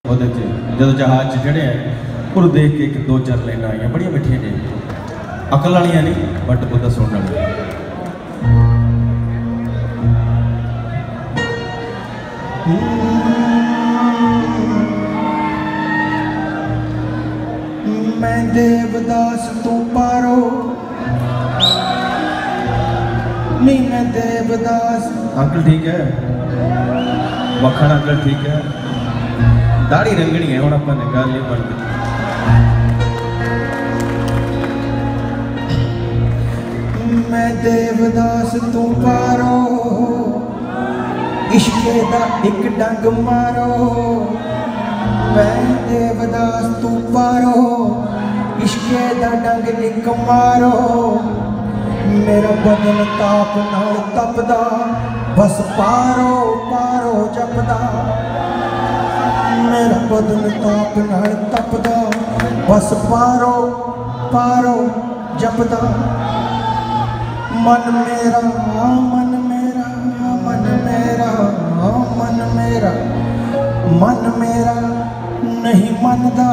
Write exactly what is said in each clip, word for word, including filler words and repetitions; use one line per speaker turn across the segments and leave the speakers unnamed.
जो जहाज चढ़े उन्होंने देख के एक दो चार लाइना आई बड़िया मिठिया ने अकल वाली नहीं बट बुद्धा सुनने वाली।
मैं देवदास तू पारो नहीं मैं देवदास।
अंकल ठीक है, मक्खन अंकल ठीक है, दाढ़ी रंगनी है हम अपन ने गल नहीं बनती।
मैं देवदास तू पारो इश्के दा एक डंग मारो। मैं देवदास तू पारो इश्के दा डंग एक मारो। मेरा बदन ताप नाल तपदा बस पारो पारो जपदा। मेरा बदन ताप नाल तपदा बस पारो पारो जपदा। मन मेरा मन मेरा मन मेरा मन मेरा मन मेरा नहीं मनदा।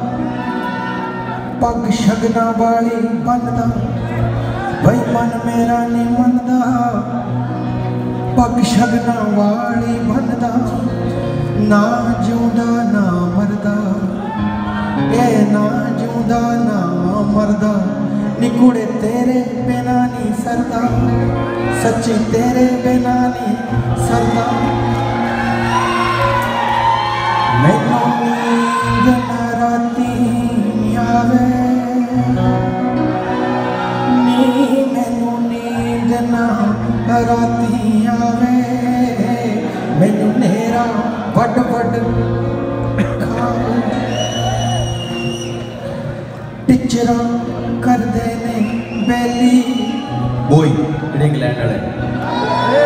पग शगना वाली बनदा भाई मन मेरा नहीं मनदा। पग शगना वाली बनदा ना जिउंदा ना मरदा। ए ना जिउंदा ना मरदा। निकुड़े तेरे बिना नहीं सरदा सच्ची तेरे बिना नहीं सरदा। मैनू नींद ना राती आवे नी मैनू नींद ना राती आवे। मैनू नेरा वड वड खावे। टिचरा करदे ने बेली
बोई जेड़े इंग्लैंड वाले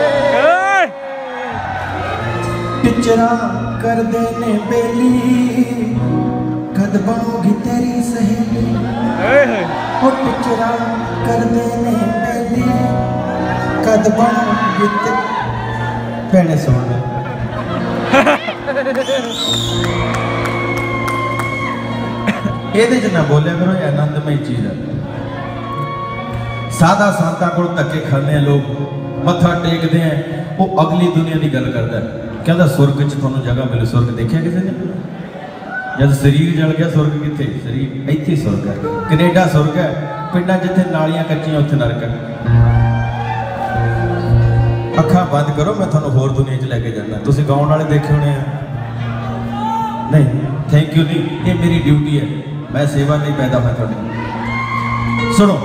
टिचरा करदे ने बेली। कद बनोगी तेरी सहेली ओ टिचरा करदे ने बेली। कद बनोगी
भैने सुन ये ना बोलिया करो ये आनंदमय चीज है। सादा संतां को धक्के खाने लोग मत्था टेकते हैं वो अगली दुनिया की गल करता है। कहता सुरग च तुहानू जगह मिले। सुरग देखा किसी ने? जब शरीर जल गया सुरग कितने? शरीर इत्थे सुरग है। कनेडा सुरग है, पिंडां जिथे नालियां कच्चियां उत्थे नरक है। अखां बंद करो मैं तुहानू होर दुनिया च लैके जाना। तुसीं गाउण वाले देखे होने नहीं? थैंक यू नहीं, ये मेरी ड्यूटी है, मैं सेवा नहीं पैदा हुआ थोड़ी। सुनो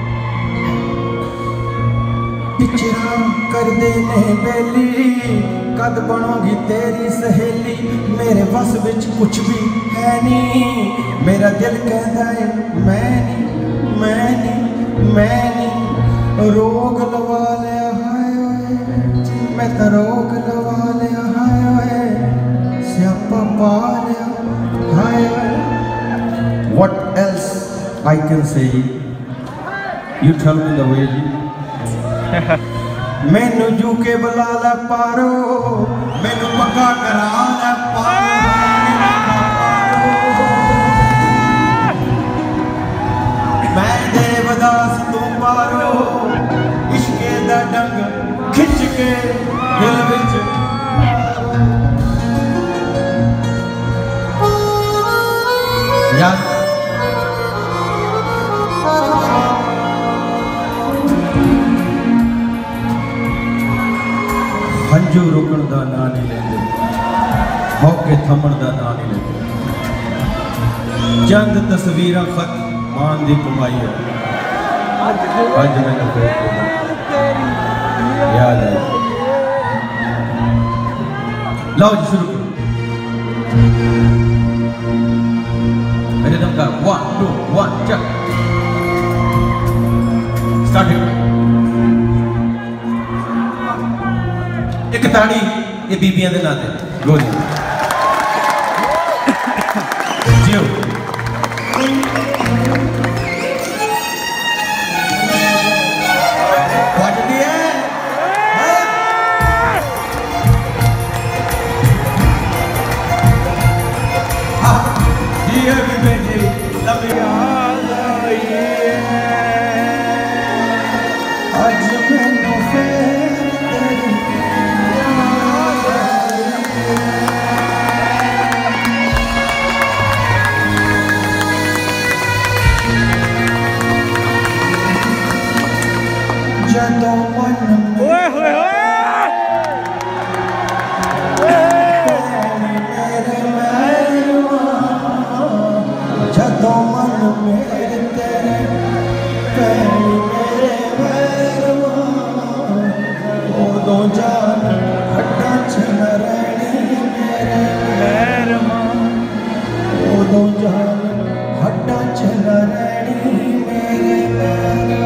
टिचरा करदे ने बेली। कद बनोगी तेरी सहेली। मेरे बस विच कुछ भी है नहीं। मेरा दिल कहता है मैं नहीं मैं नहीं मैं नहीं। रोग लवा लिया हाय ओए मैं तो रोग लवा लिया हाय ओए। स्यापा पा लिया हाय ओए।
What else I can say? You tell me the way.
मैनू जू के बुला ला पारो। मैनू पक्का करा ला पारो। मैं देवदास तू पारो इश्के दा डंग खिंच के दिल विच।
याद हंजू रुकण दा ना नहीं लेंदे, हौके थमण दा ना नहीं लेंदे। चंद तस्वीरां खत मान दी कमाई है। अज मैंने याद है। लो जी शुरू करो। मेरे दम का वन टू वन चल स्टार्ट। एक ताड़ी ये बीबियां दे नाते गोली जियो।
है भी बेटे लंबी याद आई आज मैनू फिर तेरी याद आई जदों मन ओए होए होए जदों मन मेरे तेरे पैरी मेरे वैरवा उदों जान हड्डां च न रहनी मेरे वैरवा उदों जान हड्डां च न रहनी मेरे वैरवा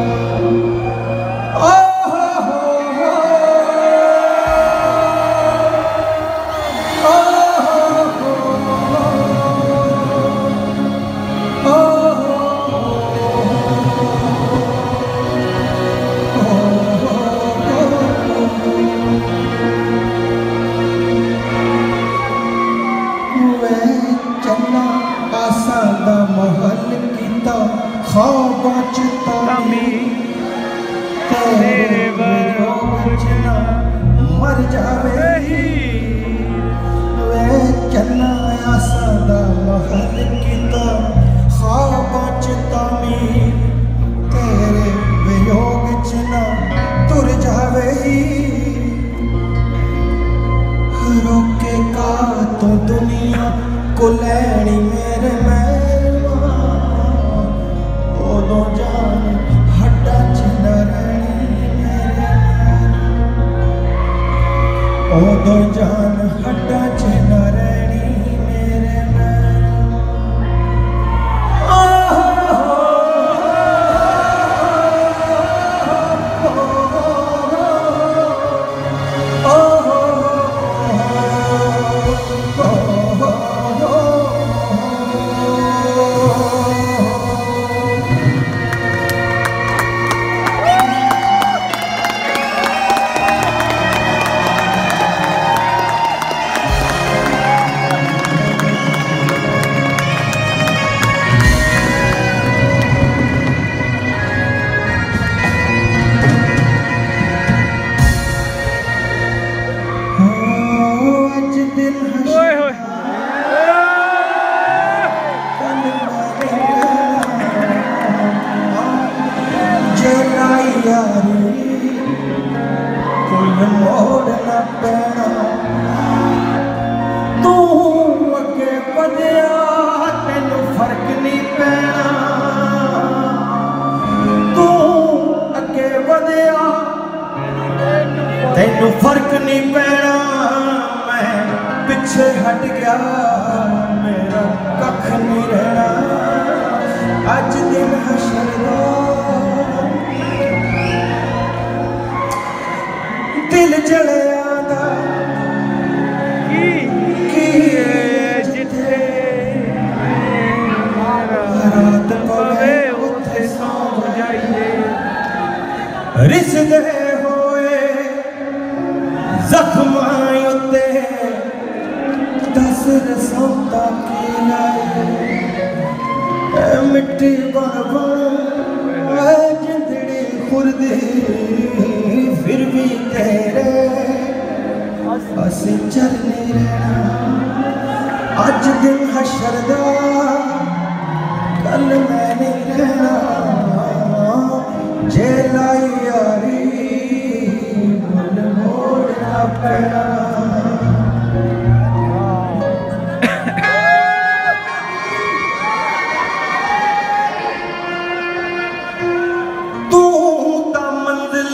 महल कीता ख्वाबां च तामी तेरे वियोग च ना मर जावे ही वे चन्ना आसा दा महल कीता ख्वाबां च तामी तेरे वियोग च ना तुर जावे ही रोके का तो दुनिया को लैनी मेरे मैं उदों जान हड्डां च न रहनी मेरे उदों जान हड्डां च न रहनी मेरे तैनू फर्क नहीं पैना मैं पिछे हट गया मेरा कख नहीं रहना अज दिन हशर दा दिल जलिया दा की की जिथे रात पवे उथे सौ जाइए रिश्ते जख्मां उत्ते दस रसौंदा की लाए मिट्टी बन बन जिंदड़ी खुरदी फिर भी तेरे असी चल नहीं रहना अज दिन हशर दा कल मैं नहीं रहना जे लाई यारी तू ता मंजिल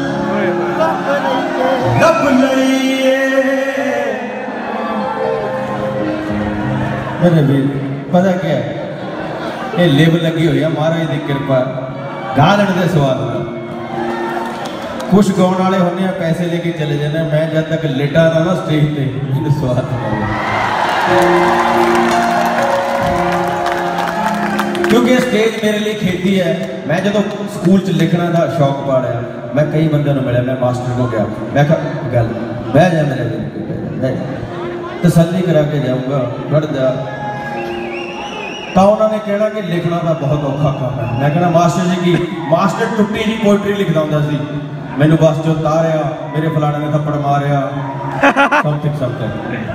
लब लईए
मेरे भी पता क्या है ये लेब लगी हुई है महाराज की कृपा गा लेने के स्वाद कुछ गाने वाले होने पैसे लेके चले जाने मैं जब तक लेटा ना ना स्टेज पे मैंने स्वाद क्योंकि स्टेज मेरे लिए खेती है मैं जो स्कूल च लिखना का शौक पाया मैं कई बंदों को मिले मैं मास्टर को गया मैं कहा गल बह जा मेरे तसल्ली करा के जाऊँगा पढ़ जा तो उन्होंने कहना कि लिखना तो बहुत औखा काम है। मैं कहना मास्टर जी की मास्टर टुट्टी जी पोइट्री लिखता होंदा सी, मैनू बस चो उतारिया, मेरे फलाने ने थप्पड़ मारिया, समथिंग समथिंग।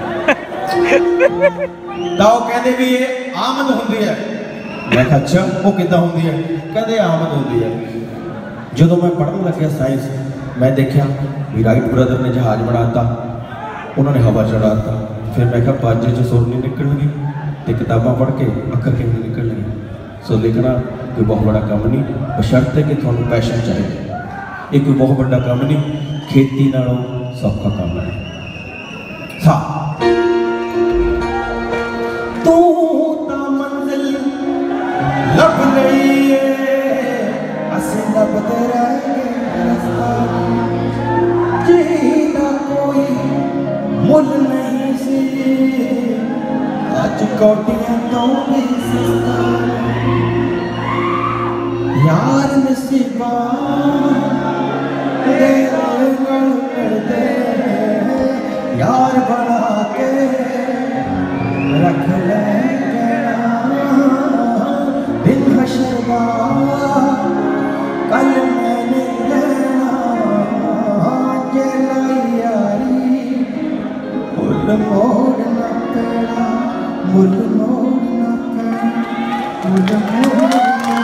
तो कहते भी ये आमद होंदी है। मैं कहा अच्छा वो किद्दां होंदी है? कहते आमद होंदी है। जो मैं पढ़न लग्या साइंस, मैं देखा भी राइट ब्रदर ने जहाज बनाता, उन्होंने हवा चढ़ाता। फिर मैं कहा बाजे च सुर नहीं निकलणगे तो किताबां पढ़ के अखर किवें निकलणगे। सो लिखना कोई बहुत बड़ा काम नहीं, बशर्ते कि तुहानूं पैशन चाहिए। ये कोई बहुत बड़ा काम नहीं, खेती नालों सौखा काम है। सा तू ता मंजिल लब लई है, असीं लभदे रह गए रस्ता, जिहदा कोई मुल नहीं सी, अज कोटियां तो भी सस्ता। यार नसीबा दे दे यार बना के रख ले दिन हशरदा, कल मैंने लेना जलाई यारी, मुल मोड़ना पेड़ा, मुल मोड़ना पेड़ा, मुल मोड़ना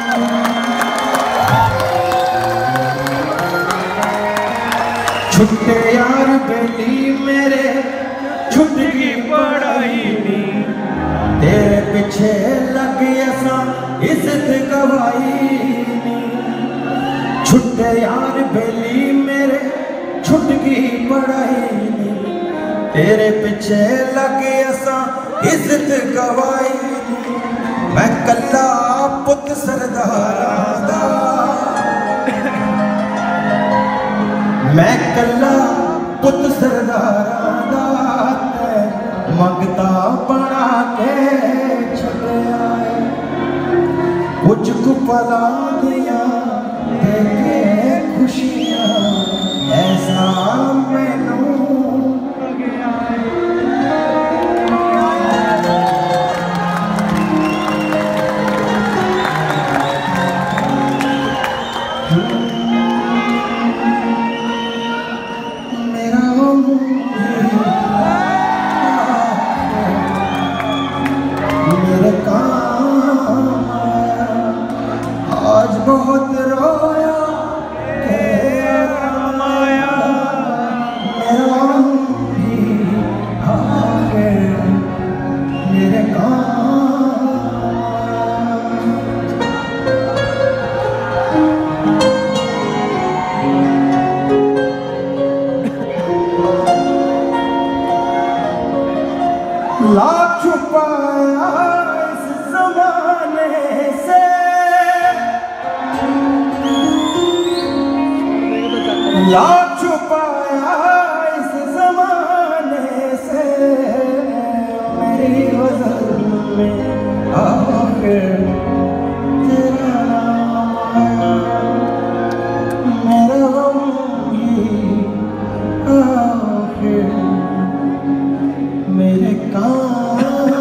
छुट्टे यार बेली मेरे, छुट की पढ़ाई नी, तेरे पीछे लग असा इज्जत गवाई नी। छुट्टे यार बेली मेरे, छुट की पढ़ाई नी, तेरे पीछे लग असा इज्जत गवाई नी। मैं कल्ला पुत सरदारा दा, मैं कल्ला पुत सरदारा दा, मंगता बना के छड़िया है। कुछ कुपला दिया देखे खुशियां, ऐसा मैनू बहुत रोया माया, मेरा भी आगे मेरे लाख छुपाया इस जमाने से, लाख छुपाया इस जमाने से, मेरी वज़न में आखिर तेरा नाम आया, मेरा गम भी आखिर मेरे काम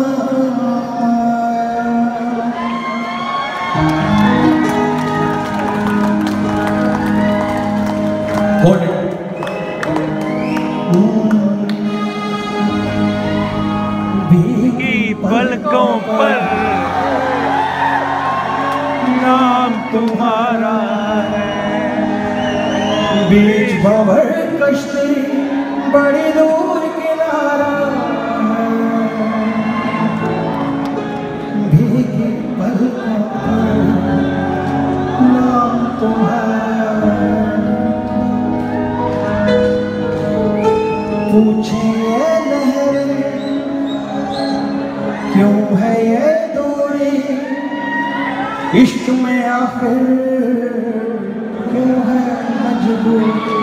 आया। भीगी पलकों पर नाम तुम्हारा है, बीच भंवर कश्ती बड़ी दूर किनारा है, भीगी पलकों पर नाम तुम्हारा है। पूछे लहरें क्यों है ये दूरी, इश्क में आखिर क्यों है मजबूरी।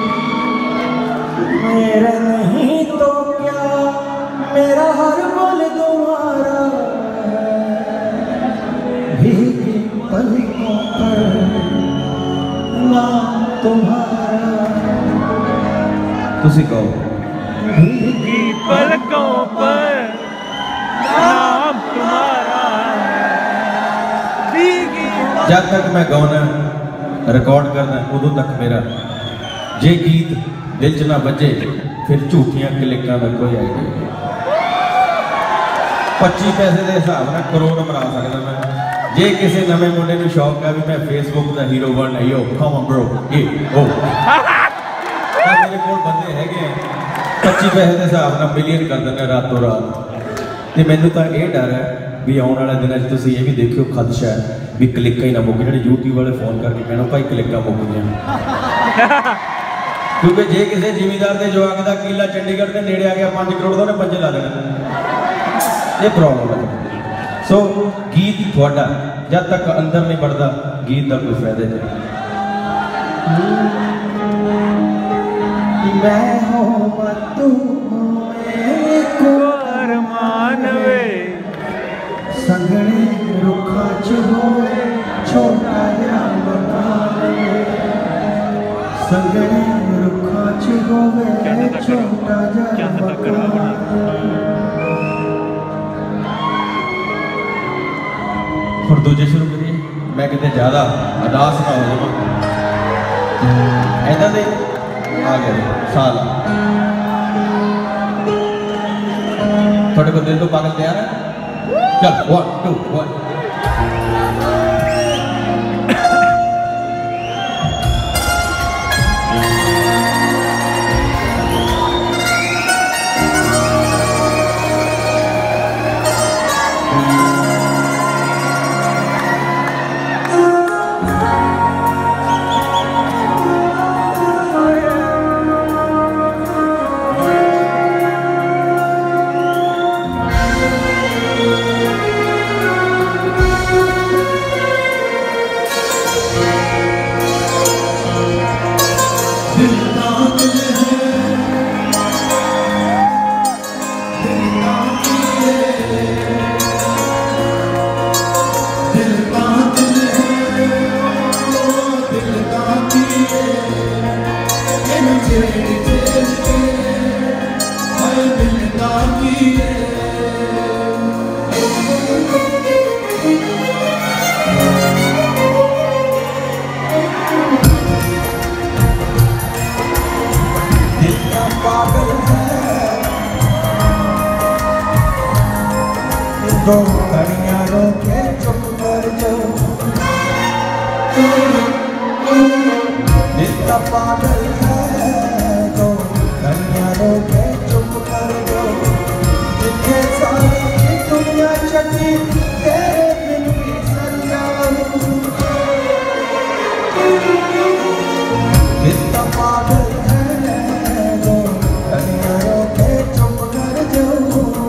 मेरा नहीं तो क्या मेरा हर पल तुम्हारा है, भीगी पलकों पर नाम तुम्हारा। तुसी कहो
भीगी पलकों पर नाम तुम्हारा है,
जब तक मैं गाना रिकॉर्ड करना उदों तक मेरा जे गीत दिल च ना बजे फिर झूठियां क्लिकां का कोई आइडिया नहीं। पच्ची पैसे के हिसाब से करोड़ बना सकता मैं जे किसी नवे मुंडे को शौक है भी मैं फेसबुक का हीरो बनना यो कम ऑन ब्रो ये ओ मेरे को बंदे है पच्ची पैसे के हिसाब से मिलियन कर देना रातों रात। तो मैनू तो यह डर है भी आने वाले दिनों तुम ये भी देखियो खदशा है भी क्लिका ही ना मुक जो यूट्यूब वाले फोन करके कहना भाई क्लिका मुक गई क्योंकि जे किसी जिमीदार के जवाक का किला चंडीगढ़ के नेड़े आ गया पाँच करोड़ का उन्हें पंजे ला देना ये प्रॉब्लम है। सो so, गीत थोड़ा जब तक अंदर नहीं बढ़ता गीत का कोई फायदा नहीं।
मैं हो तू को अरमान वे संगने रुखा च होवे छोटा या मकान संगने रुखा च होवे छोटा या मकान।
और दूजे शुरू करिए मैं कितने ज़्यादा अदास ना हो जाऊँ ऐसा दे आ गया साल थोड़े को दिल तो पागल तैयार है चल वन टू वन
दो घड़ियां रोके चुप कर जाओ दिल का पागल है दो घड़ियां रोके चुप कर जाओ जितने सारी दुनिया चली तेरे बिन भी सर जाऊं दिल का पागल है दो घड़ियां रोके चुप कर जाओ।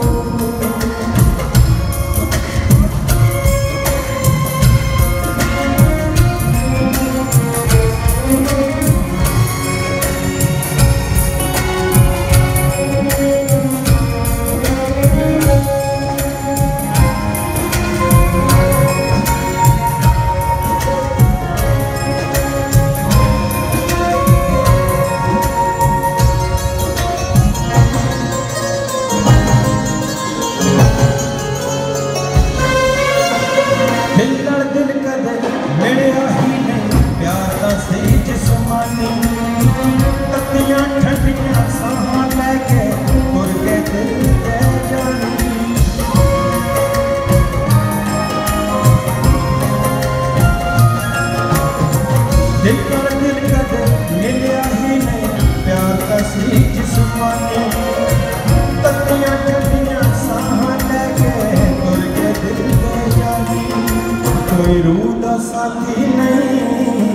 कोई रूह दा साथी नहीं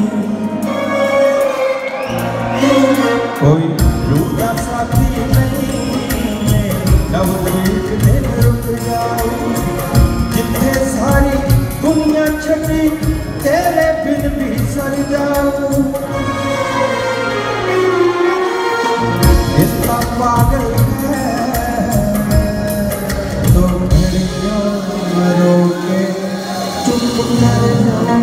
कोई रूह दा साथी नहीं लव एक दिन रुक जाओ जिथे सारी दुनिया छटी तेरे बिन भी सर जाओ इतना पागल है तो घड़ियां रोके चुप कर जाओ।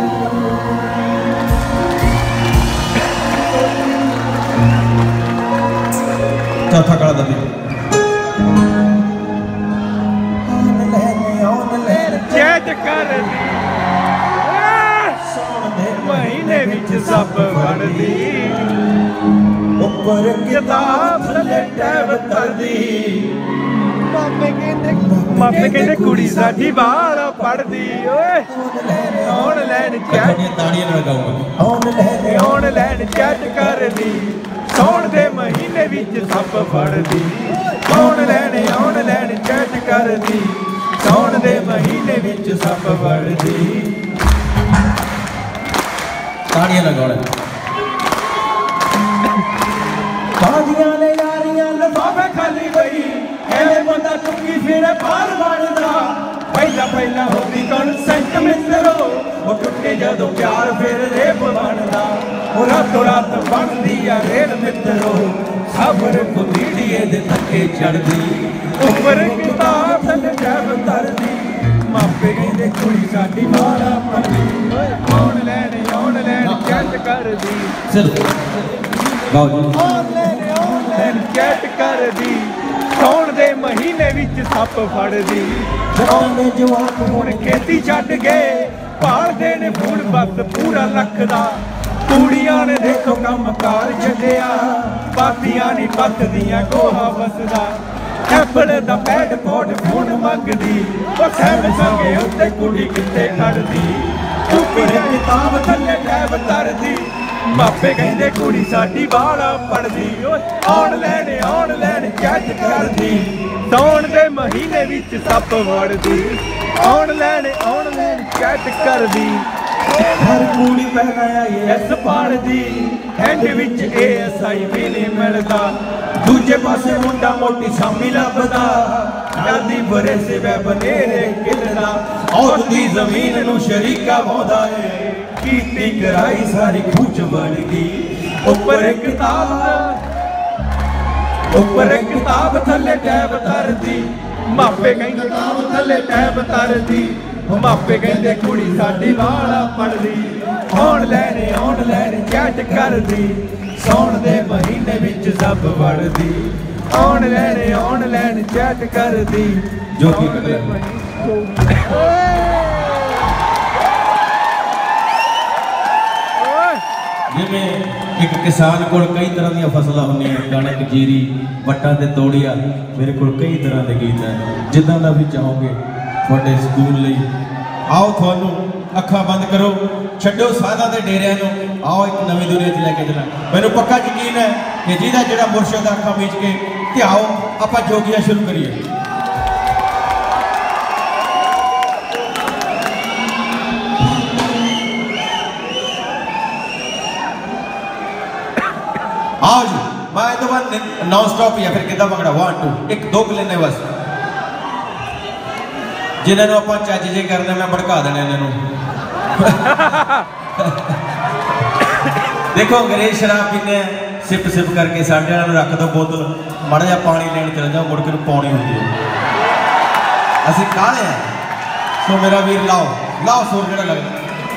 चौथा कड़ा दबी
ऑन लेने ऑन लेने
चेत कर सप फड़दी
ऊपर किताब थल्ले टैब तरदी
मापे कहंदे मापे कहंदे कुड़ी साडी बाल पढ़दी ओए ऑनलाइन चैट
ताड़ियां नाल गाऊंगा
ऑनलाइन
ऑनलाइन चैट करदी सौण दे महीने विच सप फड़दी ऑनलाइन ऑनलाइन चैट करदी सौण दे महीने विच सप फड़दी
ताड़ियां लगाउणे
बादियां ने यारियां लफाफे खाली गई एवें बंदा चुकी फिर पार बनदा
पहला पहला होती कंसेंट मित्रो वो टुटे जदों प्यार फिर रेप बनदा वो रातों रात बनदी आ रेल मित्रो खबर को मीडिए दे धक्के चढ़दी ऊपर किताब थल्ले टैब तरदी मापे कहंदे कुड़ी साडी बाला पढ़दी ऑनलाइन ऑनलाइन चैट करदी
चलो गाओ जी
ऑनलाइन ऑनलाइन चैट करदी सौण दे महीने विच सप फड़दी
जवाने जवाब
ਹੁਣ खेती ਛੱਡ ਗਏ ਭਾਲਦੇ ਨੇ ਫੂਲ ਬਸ ਪੂਰਾ ਲੱਖ ਦਾ ਕੁੜੀਆਂ ਨੇ ਦੇਖੋ ਕੰਮ ਕਾਰ ਛੱਡਿਆ ਬਾਤੀਆਂ ਨਹੀਂ ਪੱਤਦੀਆਂ ਗੋਹਾ ਵਸਦਾ ਐਪਲ ਦਾ ਪੈਡ ਪੋਡ ਫੋਨ ਮੰਗਦੀ ਉਹ ਸੈਮਸੰਗ ਉੱਤੇ ਕੁੜੀ ਕਿੱਥੇ ਖੜਦੀ ਉੱਪਰ ਕਿਤਾਬ ਥੱਲੇ ਟੈਬ ਤਰਦੀ ਮਾਪੇ ਕਹਿੰਦੇ ਕੁੜੀ ਸਾਡੀ ਬਾਲਾ ਪੜਦੀ ਓਏ ਆਨਲਾਈਨ ਆਨਲਾਈਨ ਚੈਟ ਕਰਦੀ ਸੌਣ ਦੇ ਮਹੀਨੇ ਵਿੱਚ ਸੱਪ ਵੜਦੀ ਆਨਲਾਈਨ ਆਨਲਾਈਨ ਚੈਟ ਕਰਦੀ
हर कूड़ी पहना आई
ਐਸ ਪੜਦੀ ਐਂਡ ਵਿੱਚ ਏ ਐਸ ਆਈ ਵੀ ਨਹੀਂ ਮਿਲਦਾ ਦੂਜੇ ਪਾਸੇ ਮੁੰਡਾ ਮੋਟੀ ਸਾਮੀ ਲੱਭਦਾ ਜਲਦੀ ਬਰੇ ਸੇ ਵੈ ਬਨੇਰੇ ਕਿਲਦਾ ਔਰ ਦੀ ਜ਼ਮੀਨ ਨੂੰ ਸ਼ਰੀਕਾ ਵਾਉਂਦਾ ਏ ਕੀਤੀ ਕਰਾਈ ਸਾਰੀ ਖੂਚ ਬਣ ਗਈ ਉੱਪਰ ਕਿਤਾਬ ਉੱਪਰ ਕਿਤਾਬ ਥੱਲੇ ਟੈਬ ਤਰਦੀ ਮਾਪੇ ਕਹਿੰਦੇ ਕਿਤਾਬ ਥੱਲੇ ਟੈਬ ਤਰਦੀ ਮਾਪੇ ਕਹਿੰਦੇ ਕੁੜੀ ਸਾਡੀ ਵਾਲਾ ਪੜਦੀ ਆਨਲਾਈਨ ਆਨਲਾਈਨ ਚੈਟ ਕਰਦੀ ਸੌਣ ਦੇ ਮਹੀਨੇ ਵਿੱਚ ਸਭ ਵੜਦੀ ਆਨਲਾਈਨ ਆਨਲਾਈਨ ਚੈਟ ਕਰਦੀ
ਜੋ ਕੀ ਕਰ ਜਿਵੇਂ ਇੱਕ ਕਿਸਾਨ ਕੋਲ ਕਈ ਤਰ੍ਹਾਂ ਦੀਆਂ ਫਸਲਾਂ ਹੁੰਦੀਆਂ ਕਣਕ ਜੀਰੀ ਵੱਟਾਂ ਤੇ ਤੋੜੀਆਂ ਮੇਰੇ ਕੋਲ ਕਈ ਤਰ੍ਹਾਂ ਦੇ ਗੀਤ ਹੈ ਜਿੱਦਾਂ ਦਾ ਵੀ ਚਾਹੋਗੇ ਤੁਹਾਡੇ ਸਕੂਲ ਲਈ ਆਓ ਤੁਹਾਨੂੰ ਅੱਖਾਂ ਬੰਦ ਕਰੋ ਛੱਡੋ ਸਾਧਾਂ ਦੇ ਡੇਰਿਆਂ ਨੂੰ ਆਓ ਇੱਕ ਨਵੀਂ ਦੁਨੀਆ 'ਚ ਲੈ ਕੇ ਚੱਲਾਂ ਮੈਨੂੰ ਪੱਕਾ ਯਕੀਨ ਹੈ ਕਿ ਜਿਹਦਾ ਜਿਹੜਾ ਮੁਰਸ਼ਿਦ ਅੱਖਾਂ ਮੀਚ ਕੇ ਧਿਆਓ ਆਪਾਂ ਜੋਗੀਆਂ ਸ਼ੁਰੂ ਕਰੀਏ आओ जी मैं तो वन नॉन स्टॉप या फिर कितना पकड़ा वन टू एक दो लेने बस जिन्होंने आप चाची जी करने मैं भड़का देने इन्हों देखो अंग्रेज शराब पीने सिप सिप करके साढ़े वालों रख दो बोतल माड़ा जा पानी लेने चले जाओ मुड़ के पानी होती है असं काले हैं सो मेरा वीर लाओ लाओ सुर जो लगता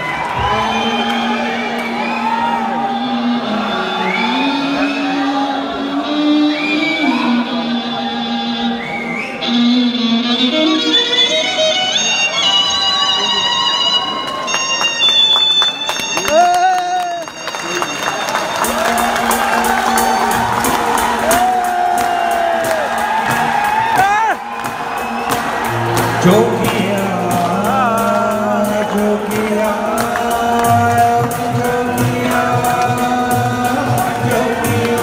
जो किया जो किया जो किया जो किया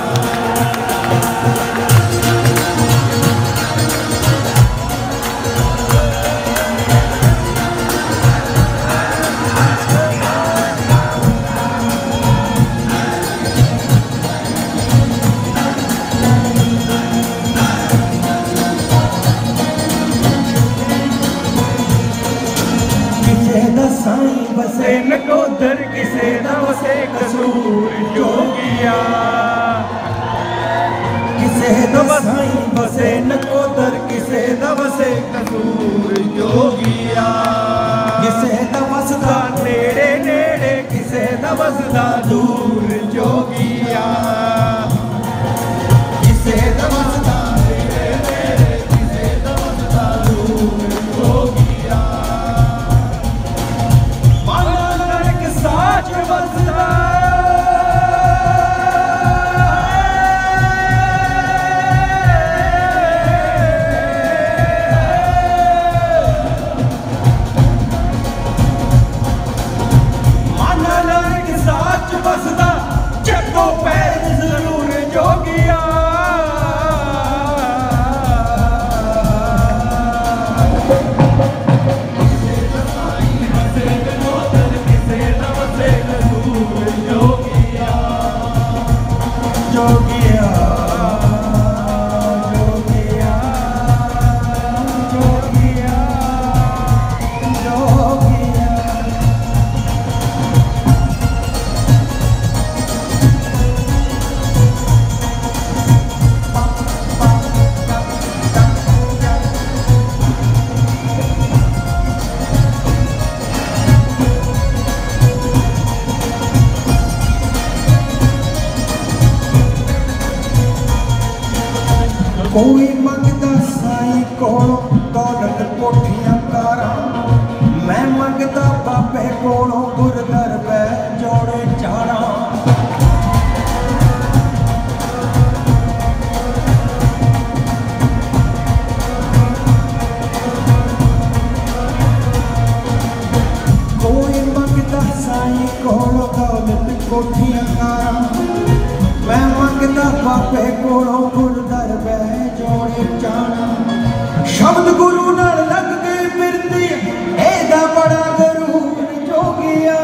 बसे नकोदर किसे न वसे कसूर जोगिया किसे न वसे बसे नकोदर किसे न वसे कसूर जोगिया किसे न वसदा नेड़े नेड़े किसे न वसदा दूर जोगिया किसे न वसदा नेड़े नेड़े किसे न वसदा दूर जोगिया साच बसदा
कोई मंगदा साईं कोलों दौलत कोठियां कारां, मैं मंगदा बाबे कोलों गुरदर पै जोड़े चाड़ा। कोई मंगदा साईं कोलों दौलत कोठियां कारां, मैं मंगदा बाबे कोलों गुरदर पै जोड़े चाड़ा। शब्द गुरु नाल लग गई फिरती एदा बड़ा गरूर जोगिया।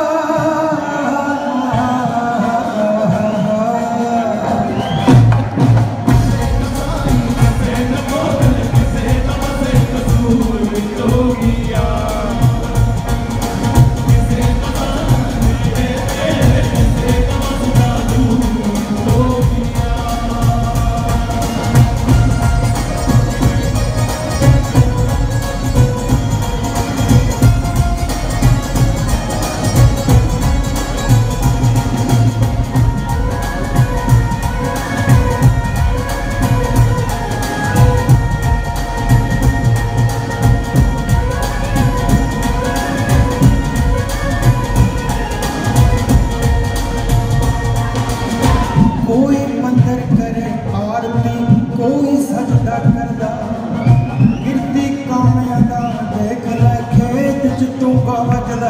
कोई मंदिर करे आरती, कोई सजदा करदा, गिरती कामियां दा देख लै खेत च तूंबा वजदा।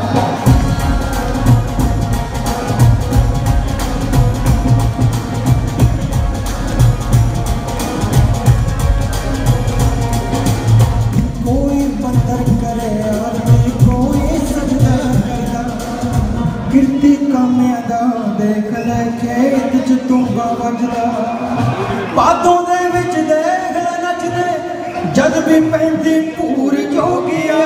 कोई मंदिर करे आरती, कोई सजदा करदा, गिरती कामियां दा देख लै खेत च तूंबा वजदा। बातों दे विच देख लै नचदे जद भी पैंदी पूरी जोगिया।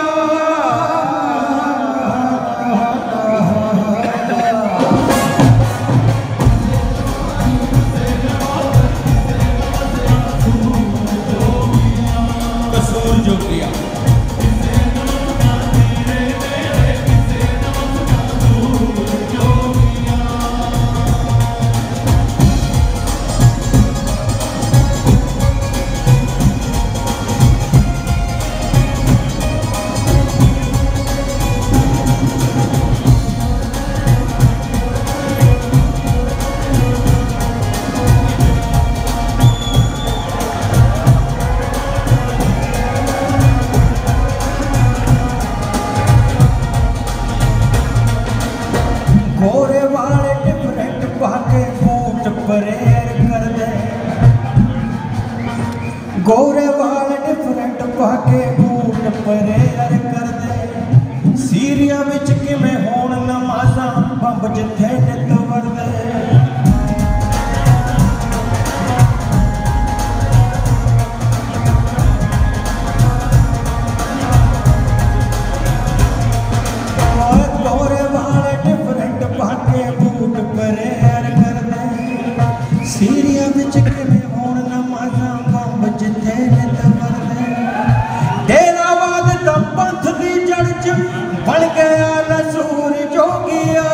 कसूर जोगिया गोरे वाले डिफरेंट पाके बूट परेर कर दे। गोरे वाले डिफरेंट पाके बूट परेर कर दे। सीरिया विच किवें होण नमाज़ां बंब जिथे नित वरदे। गोरे वाले डिफरेंट पाके बूट परेर कर दे। सीरिया विच किवें होण नमाज़ां बंब जिथे नित वरदे। डेरावाद दा पंथ दी जड़ च बन गया नसूर जोगिया।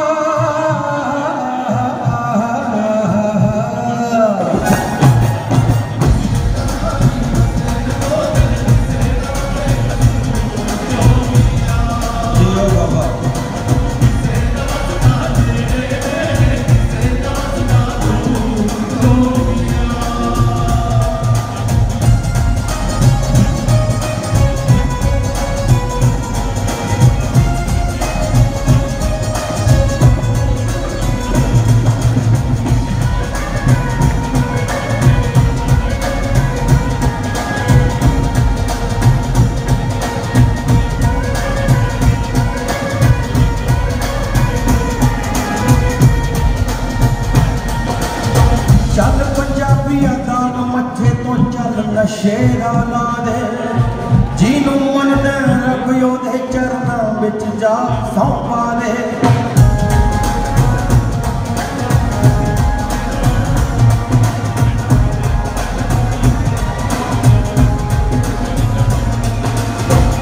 चल पंजाबिया दान मथे तो चल नशे दा ला दे। जिनू मनदा रब ओदे चरनां विच जा सौंपा दे।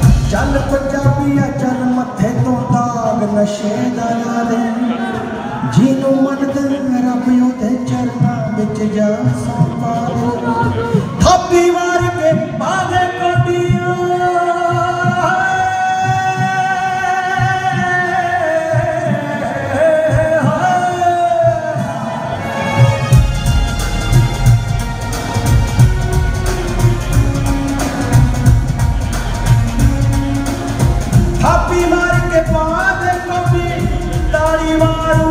चल पंजाबिया चल मथे तो दाग नशे दा ला दे। जिन्हों मनदा रब ओदे चरनां विच जा सौंपा दे थापी मार के पावे कोडियां थापी मार के पावे कोडी ताली मारू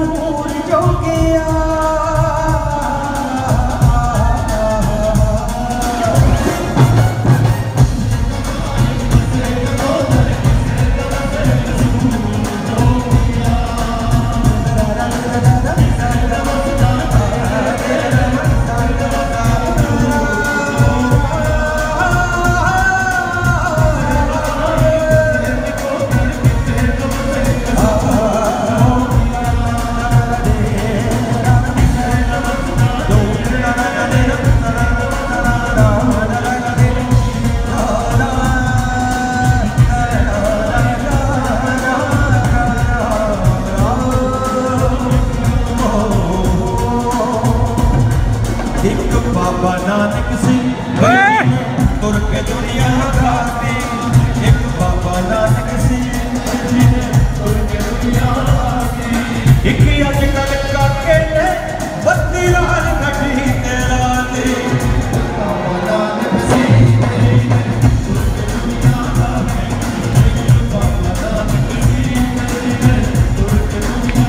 बाबा नानक सिंह तुर के दुनिया खाती एक बाबा नानक सिंह तुर के दुनिया खाती एक अजकल काके ने बत्ती राल कटी तेरा दे बाबा नानक सिंह तुर के दुनिया खाती बाबा नानक सिंह तुर के दुनिया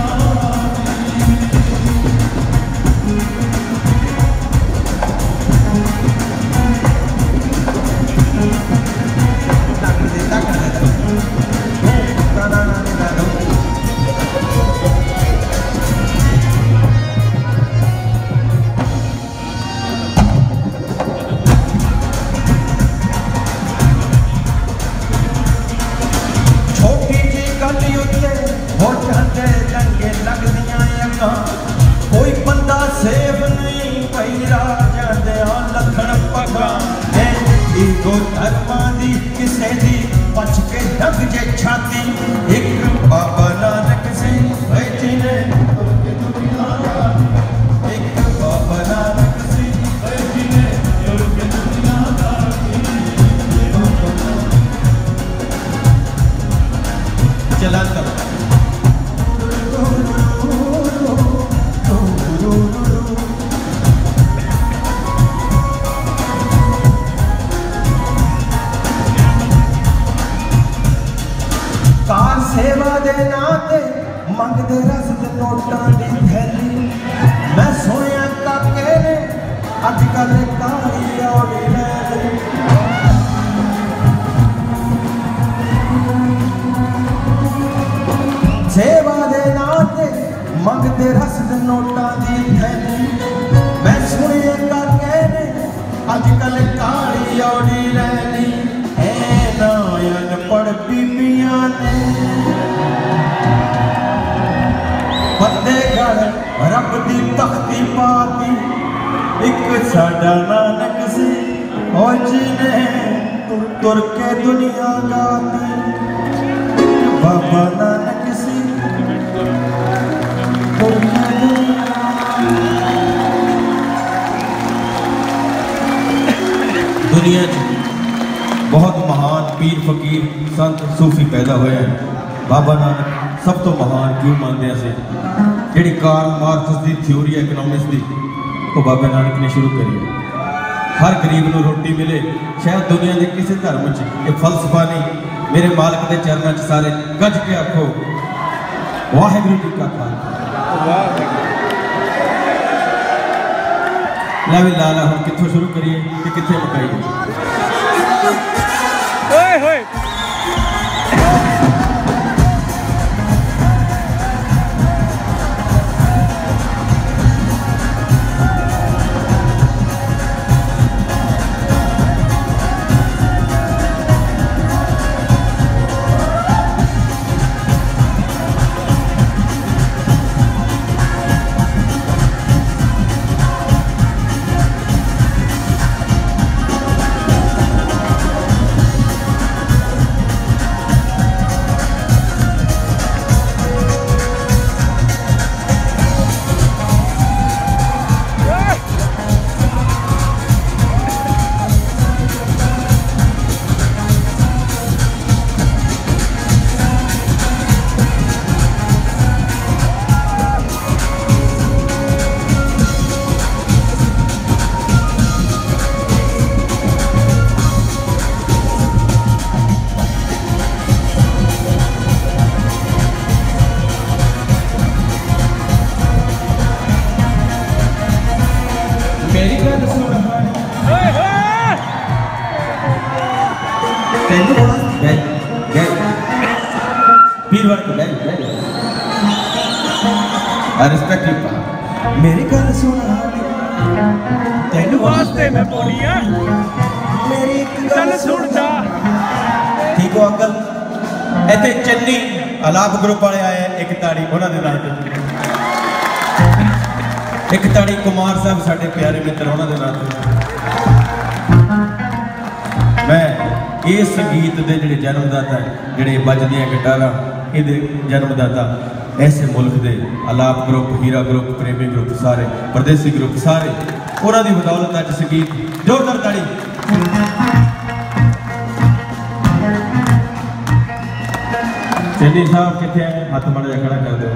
कोई बंदा सेव नहीं पैरा जाते लखन पगा ईगो धर्मा दी किसे दी पछ के ढक जे छाती एक बाबा नानक सिंह बैठी ने एक बाबा नानक सिंह बैठी ने चला कर कार सेवा दे नाते मंगदे रस दे नोटां दी थैली मैं सुनिया काके ने अजकल काली औड़ी ले सेवा दे नाते मंगदे रस दे नोटां दी थैली मैं सुनिया काके ने अजकल काली औड़ी ले नायन पढ़ बीबियां ने फतेहगढ़ रब दी तख्ती पाती एक साडा नानक सी और जिने तुर तुर के दुनिया गाती बाबा नानक सी दुनिया बहुत महान पीर फकीर संत सूफी पैदा हुए हैं बाबा नानक सब तो महान क्यों मानते हैं जी कार्ल मार्क्स की थ्योरी है इकनॉमिक्स की वो बाबा नानक ने शुरू करी हर गरीब को रोटी मिले शायद दुनिया के किसी धर्म च ये फलसफा नहीं मेरे मालिक के चरणों च सारे गज के आखो वाहिगुरू जी का खालसा ला भी लाला हम कितों शुरू करिए कि कितने मुकाइए
Hey, hey.
तेनू गए गए
पीर वर्क गए गए रिस्पेक्ट यू
मेरी गल सुन
तेनू वास्ते मैं बोलिया
मेरी एक
गल सुन जा
ठीक हो अंकल इतने चन्नी अलाप ग्रुप वाले आए एक ताड़ी उन्होंने नाम ते एक ताड़ी कुमार साहब साडे प्यारे मित्र उन्होंने नाम ते
मैं इस गीत के जोड़े जन्मदाता जोड़े बजदियाँ गिटारा ये जन्मदाता ऐसे मुल्क के Alaap group Heera group Premi group सारे परदेसी ग्रुप सारे उन्होंने बदौलत अज इस गीत जोरदार ताड़ी चन्नी साहब कितने हैं हाथ माड़ा जा खड़ा कर दो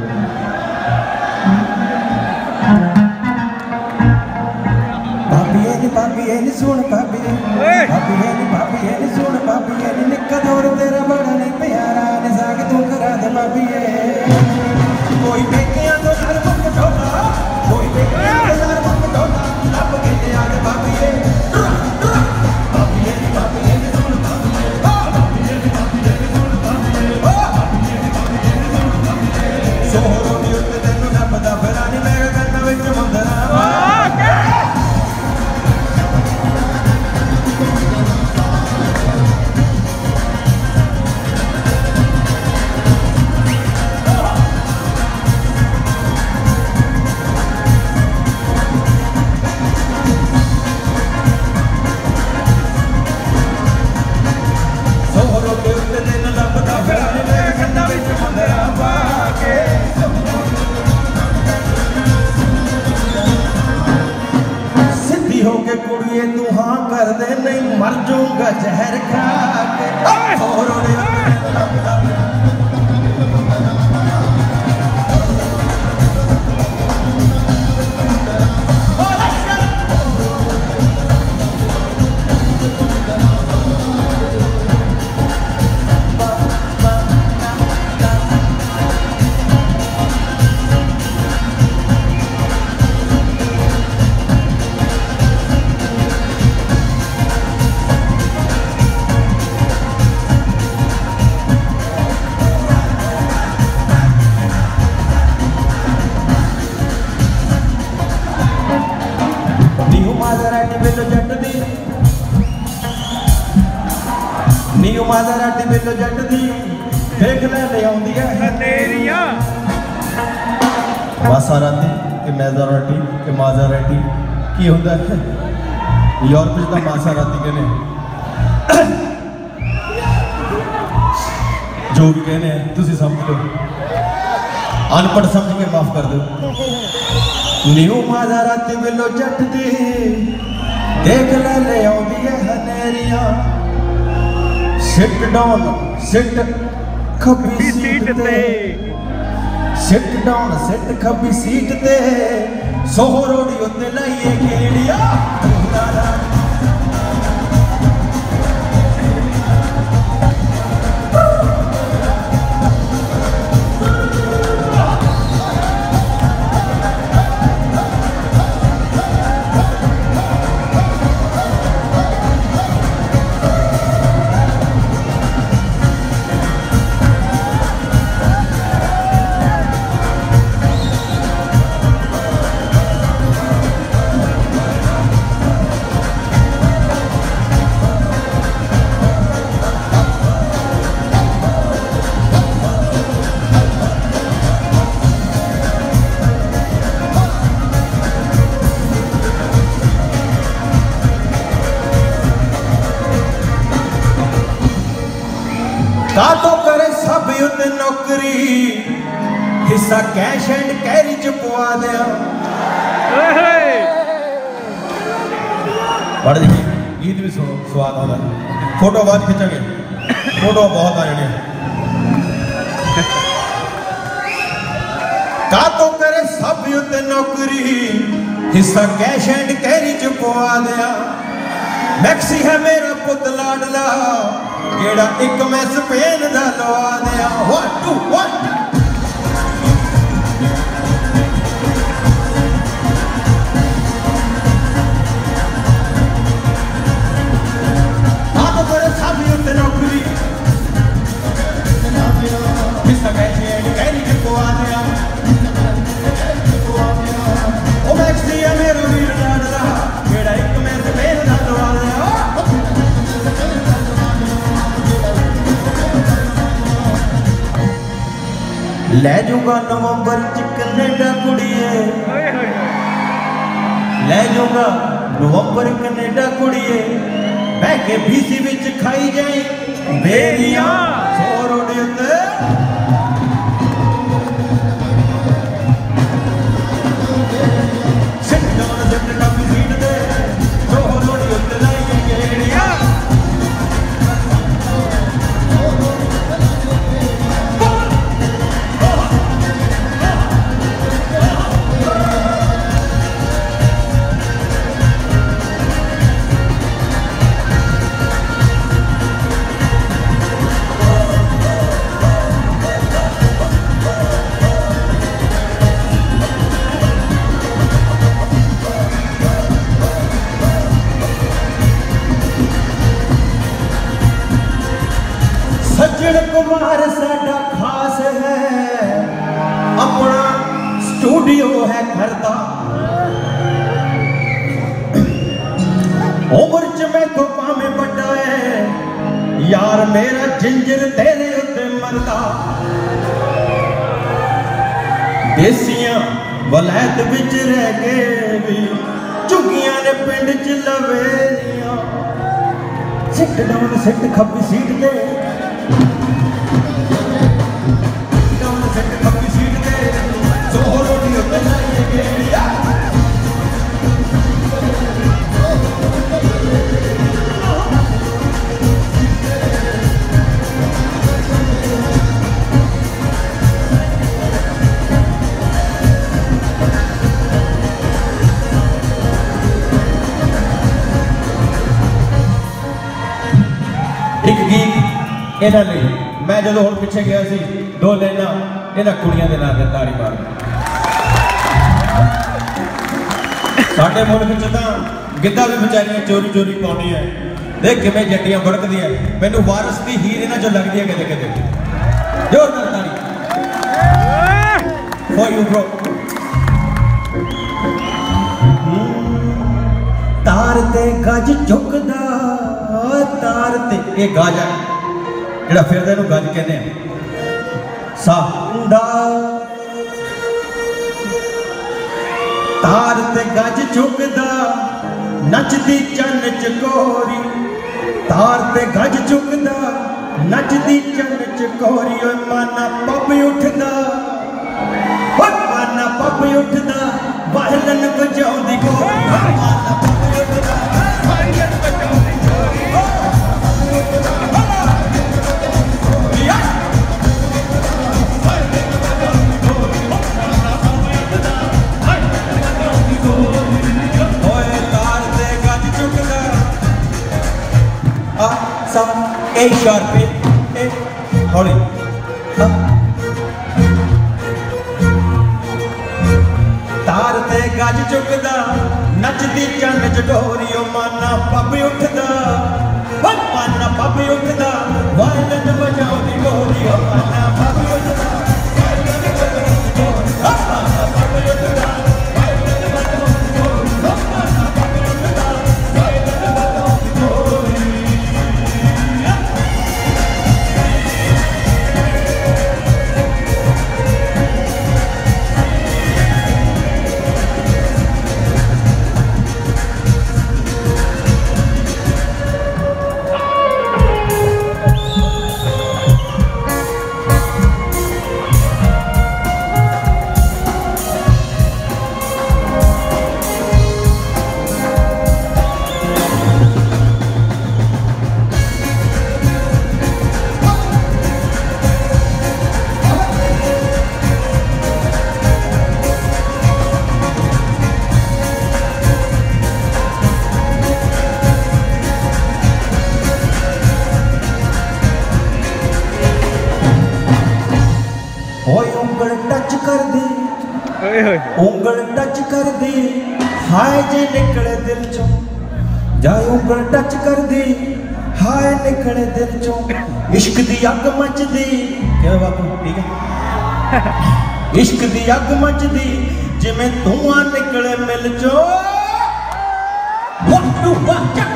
भाभी है नी भाभी है नी सुन भाभी भाभी है नी भाभी है नी सुन भाभी है नी निक्का दौर तेरा बड़ा नहीं प्यारा ने साग तू करा दे भाभी है कोई बेकियां तो घर मुक ढोला कोई बेकियां तो घर मुक ढोला अब के आ दे भाभी है भाभी है नी भाभी है नी सुन भाभी है भाभी है नी भाभी है नी सुन भाभी है सोहरो दी उत्ते तेनू नपदा फिरानी मैं गन्ना विच मंदरा कुड़िए तू हाँ कर दे नहीं मर जाऊंगा जहर खा के नीओ माज़राटी बिलो जट दी देख ले ले आउंदी है हनेरियां माज़राटी के माज़राटी के माज़राटी की होंदा है यूरोप में तो माज़राटी कहने जो भी कहने हैं तुसी समझ लो अनपढ़ समझ के माफ कर दो नीओ माज़राटी बिलो जट दी देख ले ले आउंदी है हनेरियां Sit down, sit, खब्बी सीट ते Sit down, sit, खब्बी सीट ते सोहरोड़ी उत्ते लाइए खेड़िया तो करे सब युद्ध नौकरी हिस्सा कैश एंड कैरी च पवा दिया बड़े गीत भी सुनो स्वाद आता फोटो बाद खिंचांगे फोटो बहुत आ जाने का तो करे सब युद्ध नौकरी हिस्सा कैश एंड कैरी च पवा दिया मैक्सी है मेरा पुत लाडला गेड़ा एक मैं स्पेन दा लवा दिया वन टू वन आप पर सब युद्ध नौकरी ਲੈ ਜਾਊਗਾ ਨਵੰਬਰ ਚ ਕੈਨੇਡਾ ਕੁੜੀਏ, ਲੈ ਜਾਊਗਾ ਨਵੰਬਰ ਕੈਨੇਡਾ ਕੁੜੀਏ, ਬਹਿ ਕੇ ਬੀਸੀ ਵਿੱਚ ਖਾਈ ਜਾਈ ਬੇਰੀਆਂ ਸੌ ਰੋੜੇ ਉੱਤੇ। सज्जन कुमार साडा खास है, अपना स्टूडियो है घर दा, उम्र च मैं तो भावें बड़ा है यार मेरा जिंजर तेरे उत्ते मरदा। देसियां वलैत विच रह के भी झुगियां ने पिंड च लवेरियां, सिट डाउन सिट खब्बी सीट ते एक गीत इन्हां लई मैं जो हुण पिछे गया सी दो लाइनां इन्हां कुड़ियां दे नाम ते ताड़ी मार। साडे मुल्क च तां गिद्धा भी बेचारियां चोरी चोरी पाउंदी है, देख किवें जट्टियां बड़कदी है, मैनूं वारस दी हीर इन्हां चों लगदी है किते किते। जोरदार ताड़ी फॉर यू ब्रो। तार ते गज चुकदा तार ते ये गज है जेड़ा फिरदा इहनूं गज कहने साडा, तार ते गज चुकदा नचदी चन्न चकोरी, तार ते गज चुकदा नचदी चन्न चकोरी। ओए माना पप उठदा, ओए माना पप उठदा वायलन बजाउंदी गोरी, माना पप उठदा वायलन बजाउंदी गोरी। A sharp A holi तार ते गज चुकदा नचदी चन्न चकोरी, ओ माना पप उठदा, ओ माना पप उठदा वायलन बजाउंदी गोरी, ओ माना पप उठदा वायलन बजाउंदी गोरी, ओ माना पप उठदा वायलन बजाउंदी गोरी, ओ माना पप उठदा वायलन बजाउंदी गोरी। उंगल टच कर दी हाय जे निकले दिल चो, जाए उंगल टच कर दी हाय निकले दिल चो, इश्क दी अग मचदी क्या बापू ठीक है, इश्क दी अग मचदी जिमें धुआं निकले मिल चो। One, two, one, check.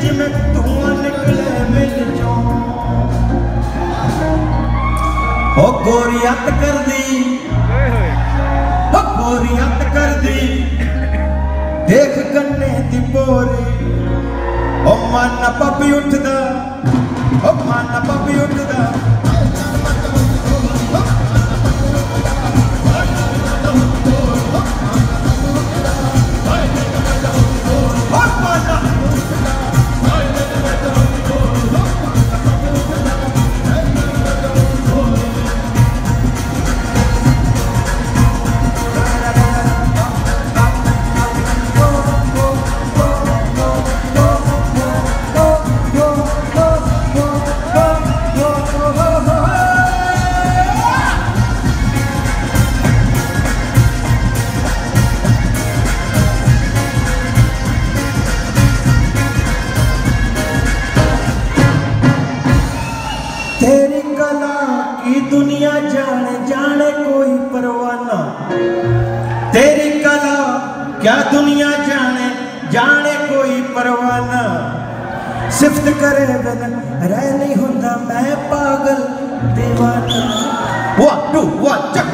जिमें धुआं निकले मिल चो ओ गोरियत कर दी ओ गोरियत कर दी देख गन्ने दी बोरी ओ मन पपी उठदा ओ मन पपी उठदा तेरी कला की दुनिया जाने जाने कोई परवाना तेरी कला क्या दुनिया जाने जाने कोई परवाना सिफ्त करे बिन रह नहीं हुंदा मैं पागल दीवाना वन टू वन चक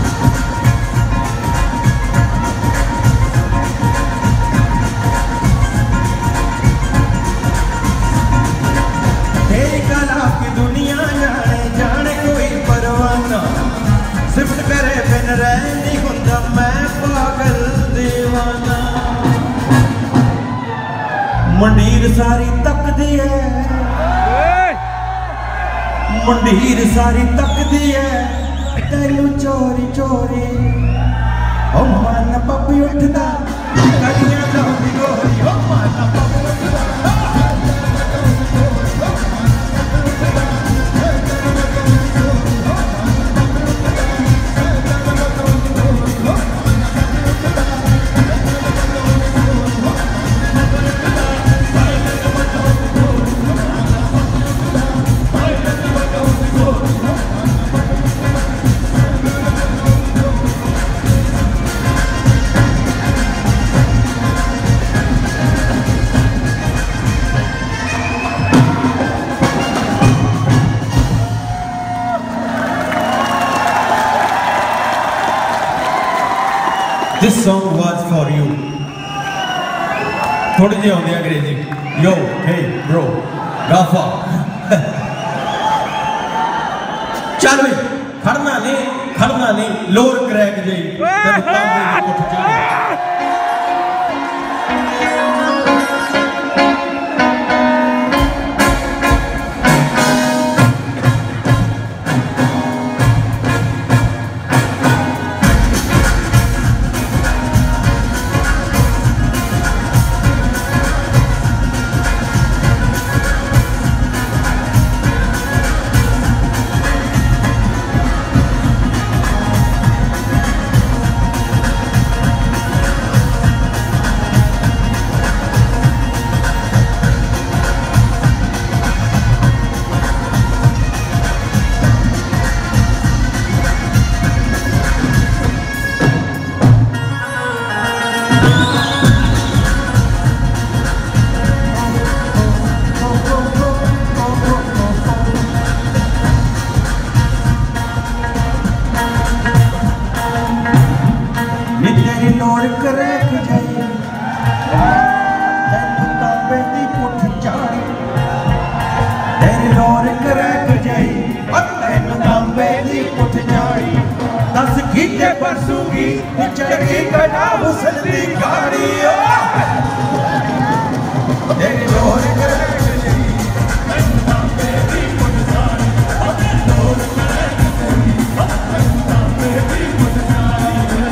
तेरी कला की दुनिया जाने जाने कोई परवाना सिफ्त करे बिन रह नहीं हुंदा मैं पागल दीवाना मंडीर सारी तकदी है मंडीर सारी तकदी है तेनू चोरी चोरी ओ मन पपी उठदा कलियां लाउंदी गोरी ओ मन पपी उठदा
This song was for you. थोड़ी जी होती है अंग्रेजी. Yo, hey, bro, गाफा. चल भाई, खड़ना नहीं, खड़ना नहीं, लोर क्रैक जी. तेरे तांबे की कुछ चली.
लोर क्रैक जाई तेनू तांबे दी पुठ चाड़ी तेरी लोर क्रैक जाई तेनू तांबे दी पुठ चाड़ी दस कीते परसूगी चढ़ी कटा हुसन दी गाड़ी तेरी लोर क्रैक जाई तेनू तांबे दी पुठ चाड़ी तेरी लोर क्रैक जाई तेनू तांबे दी पुठ चाड़ी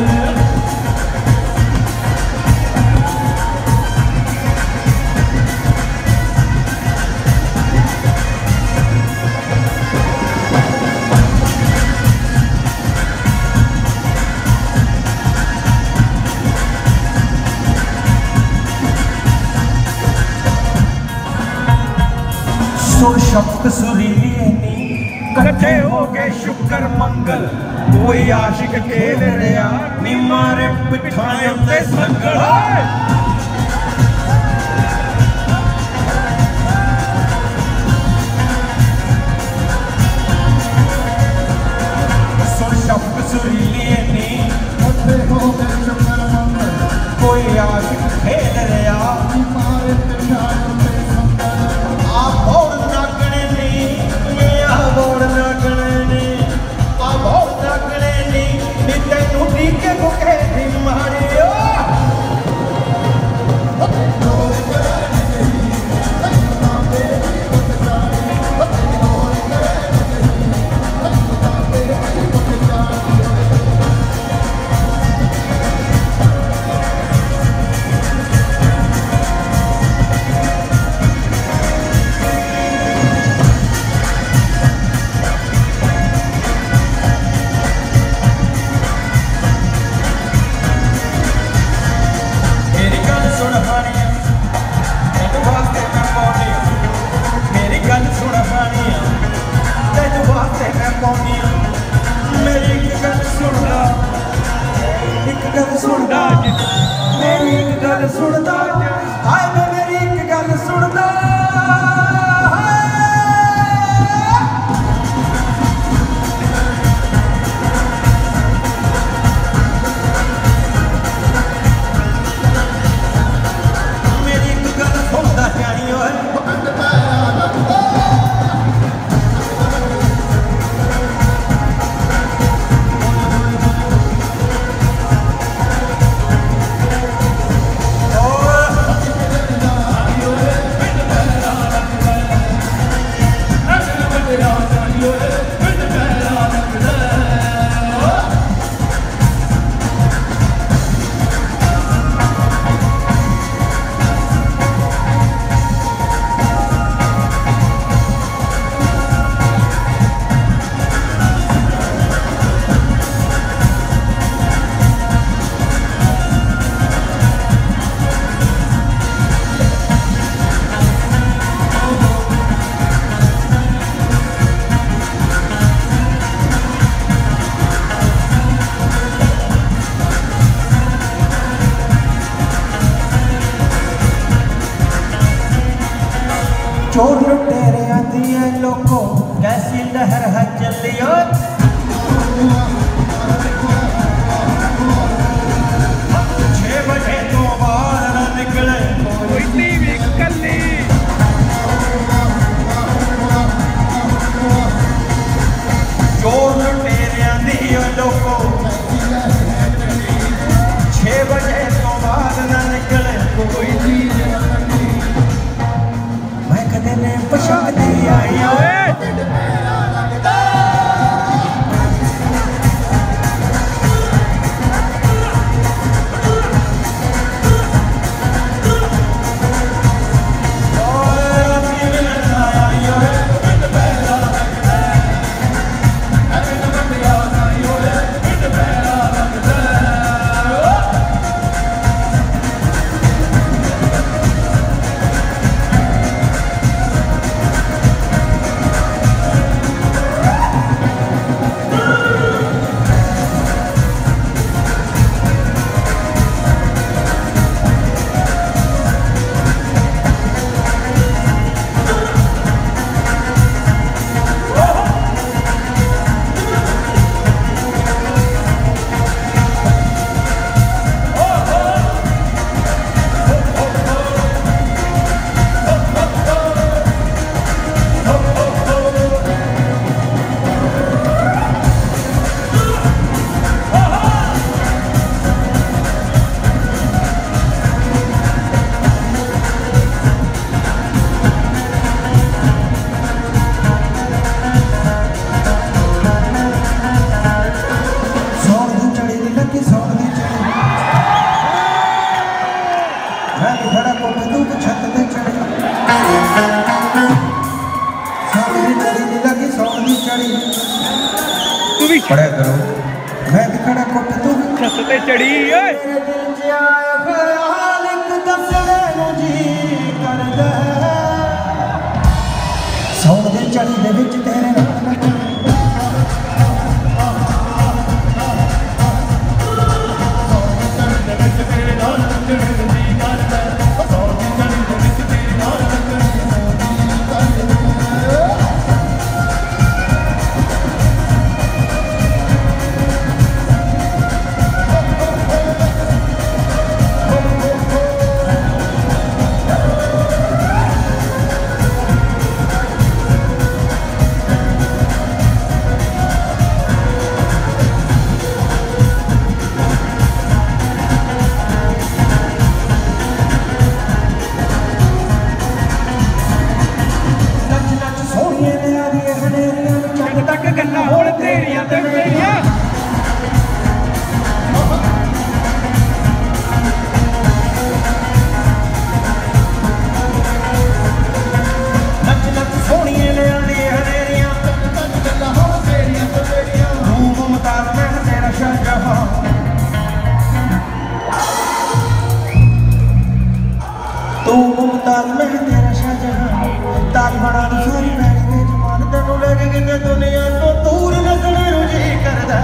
सो शब्द सुरीली कट्ठे हो गए शुक्र मंगल कोई आशिक खेल रहा नी मारे पिठाएं ते संगल खेल रहा आ बोल नागने नी आ बोल नागने नी आ बोल नागने नी नी तेनू डीके मुके दी मारियो मेरी एक गल सुनदा हाय मैं मेरी एक गल सुनदा मेरी एक गल सुनदा जानी ओए चोर लुटेरे आती है लोगों कैसी लहर है चलियो छह बजे तो बाहर न निकले कोई टीवी कल्ली चोर लुटेरे आती है लोगों छह बजे तो बाहर न निकले कोई चीज ने पशक दिया पढ़ा करो मैं भी खड़ा कोट तू छत ते चढ़ी ओए दिल च आया ख्याल एक दसने नु जी करदा सौण दे चढ़ी दे विच तेरे नाल Oh, तू मुमताज मैं तेरा शाहजहां ताज बना दू सारी मैरी में जमान तेनू लेके किते दुनिया तो दूर नसने नू जी करदा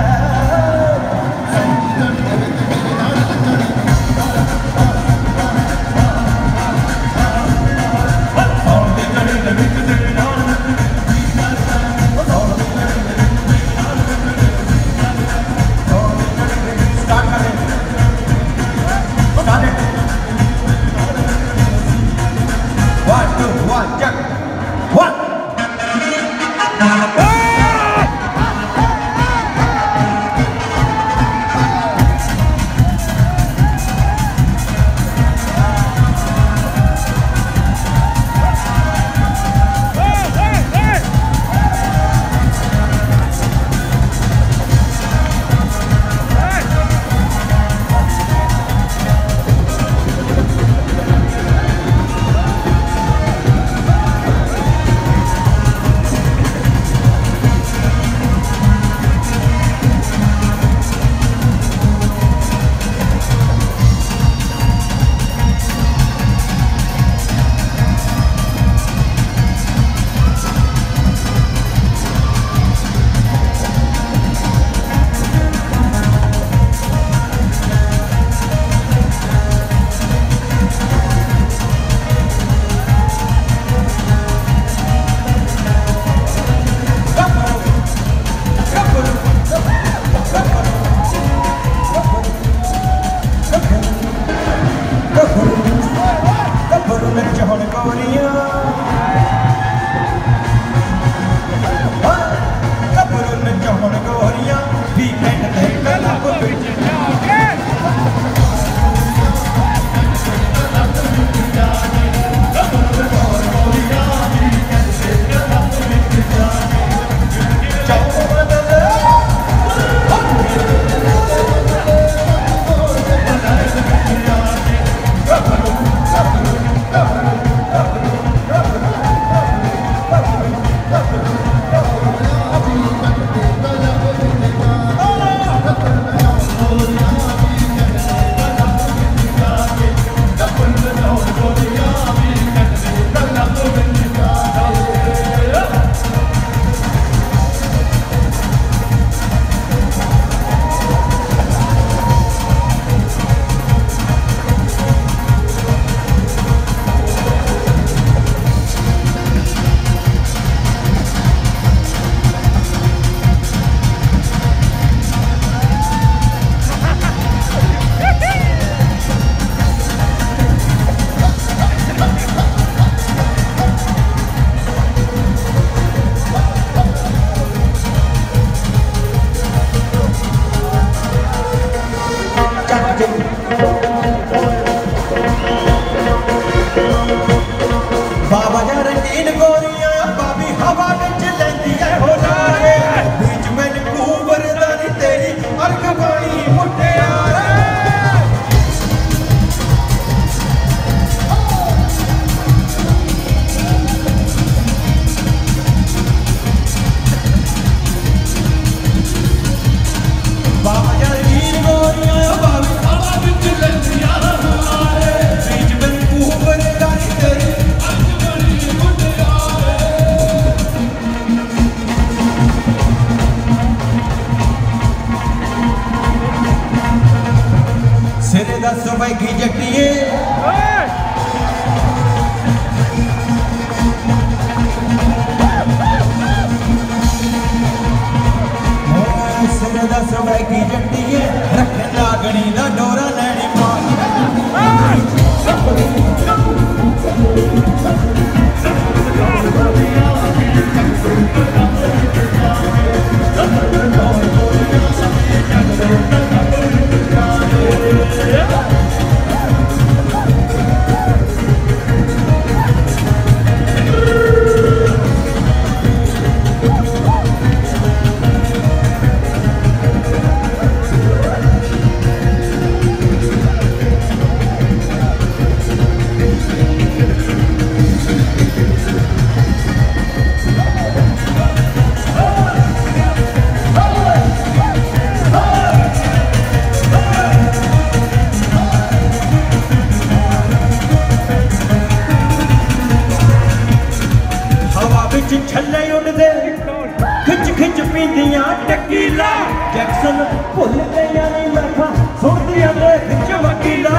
भुल गईयां नी मैं सुनदियां दे विच वकीला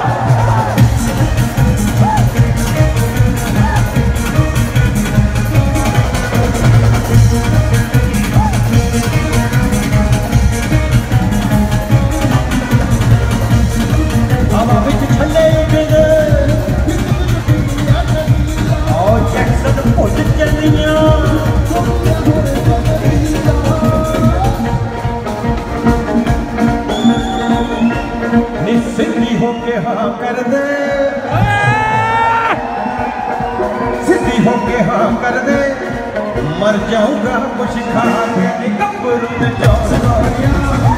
हवा विच छल्ले उड़दे ओ जैक्सन भुल चलियां सिद्धि होके हाँ कर दे सिद्धि होके हाँ कर दे मर जाऊंगा कुछ खा के गब्बरू में चौरिया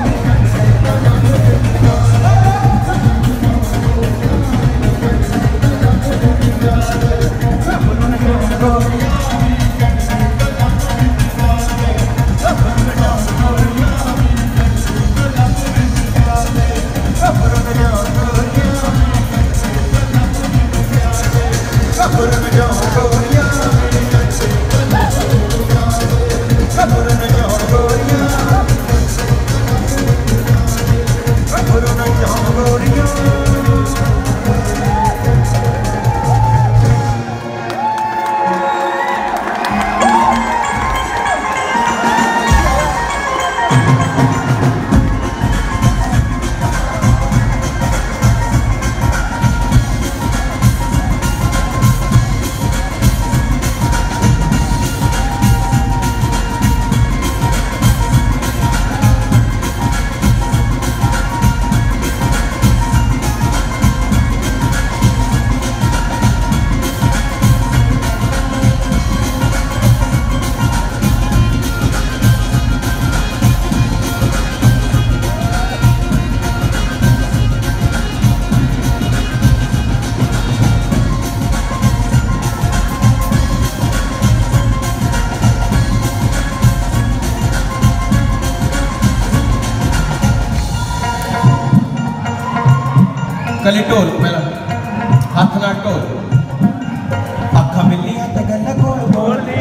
कली ढोल पहला हाथ ना ढोल अखा मिलियां ते गल्ला गोल बोल दी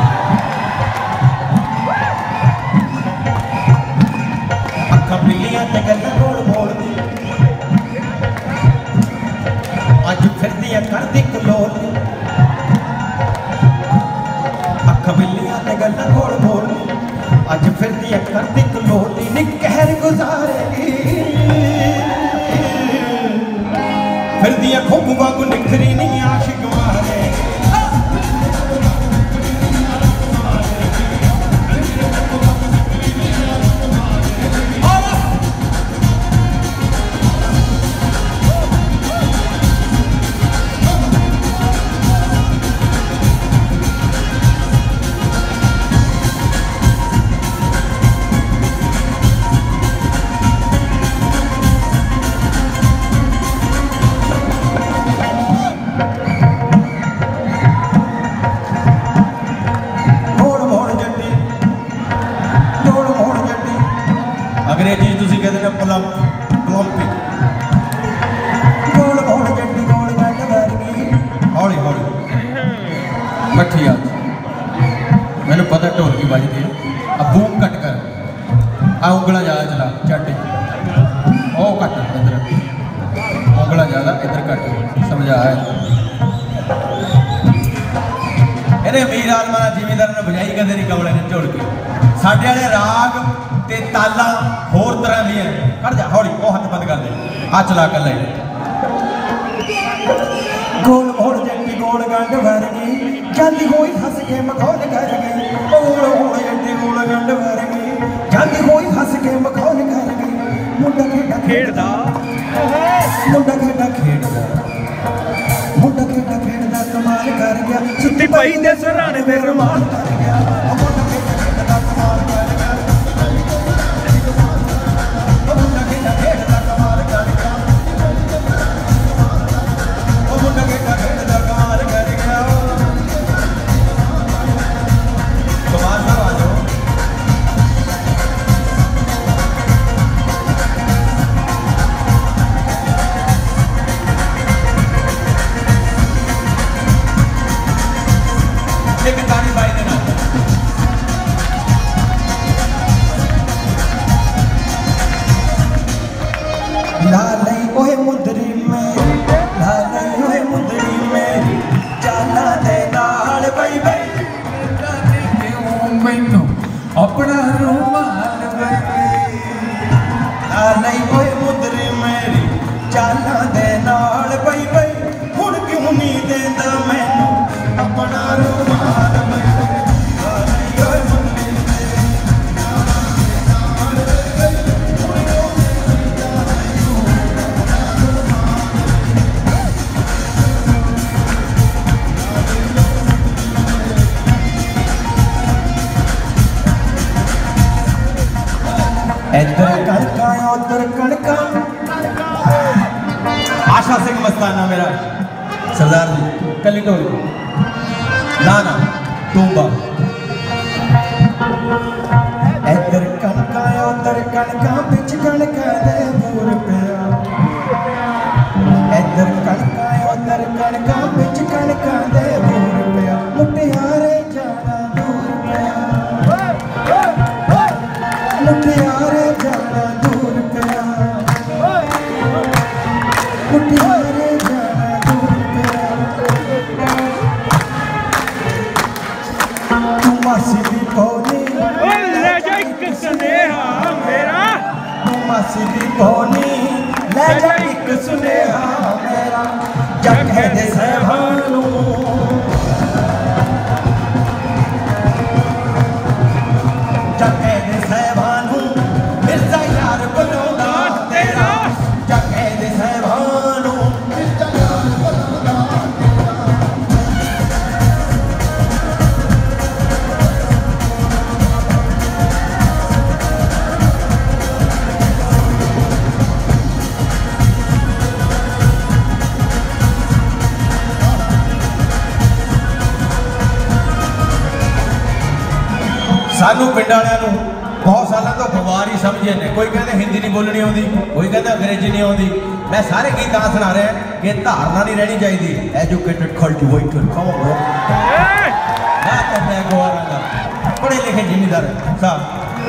अखा मिलियां ते गल्ला गोल बोल दी अज फिरदियां करदी कलोल अखा मिलियां ते गल्ला गोल बोल अज फिरदियां करदी कलोल नी कहर गुजारेगी फिरदियां खुब वांगू निखरी नहीं आशिक मारे अंग्रेजी तुसी कहते हैं प्लम प्लम्पी गोल गोल जट्टी गोल गंड वर्गी हौली हौली कट्ठी आ मैंने पता ढोल की बजती है अब बूम कट कर आ उंगला ज़्यादा चला चाटे ओ कट इधर उंगला ज़्यादा इधर कट समझा है इन्हें मीर आलमा जिमीदार ने बजाई कदे नहीं कमले ने ढोल की साढ़े वाले राग ते ताला होर तरह दी कट जा हौली वो हथ बंद कर दे आ चला कर ले गोल गोल जट्टी गोल गंड वर्गी जांदी होई हस के मखौल कर गई गोल गोल जट्टी गोल गंड वर्गी जांदी होई हस के मखौल कर गई मुंडा खेड़ा खेड़दा मुंडा खेड़ा खेड़दा मुंडा खेड़ा खेड़दा कमाल कर गया सुत्ती पई दे सराने दे रमाल कर गया मुंडा खेड़ा खेड़दा कमाल कर गया एक ताली बाई देना सिंह मस्ताना मेरा सरदार जी कली ढोल ना ना तूंबा
इधर कणका उधर कणका बिच कणका दे दूर पिया इधर कणका उधर कणका बिच कणका दे दूर पिया मुटियारे जाना दूर पिया मुटियारे जाना दूर पिया मुटियारे जाना दूर पिया तू मासी दी पौनी
ले जा एक सुनेहा मेरा
तू मासी दी पौनी ले जा एक सुनेहा मेरा जग है दे सहबानू जग है दे सहबानू मिर्जा यार बनौदा तेरा जग है दे सहबानू मिर्जा यार बनौदा
सानू पिंड वालियां नूं बहुत सालों तो गवार ही समझे ने कोई कहते हिंदी नहीं बोलनी आती कोई कहता अंग्रेजी नहीं आती मैं सारे गीत तां सुना रहा कि धारणा नहीं रहनी चाहिए educated cultivated come on bro मैं तो मैं गवार का पढ़े लिखे जिम्मेदार साहब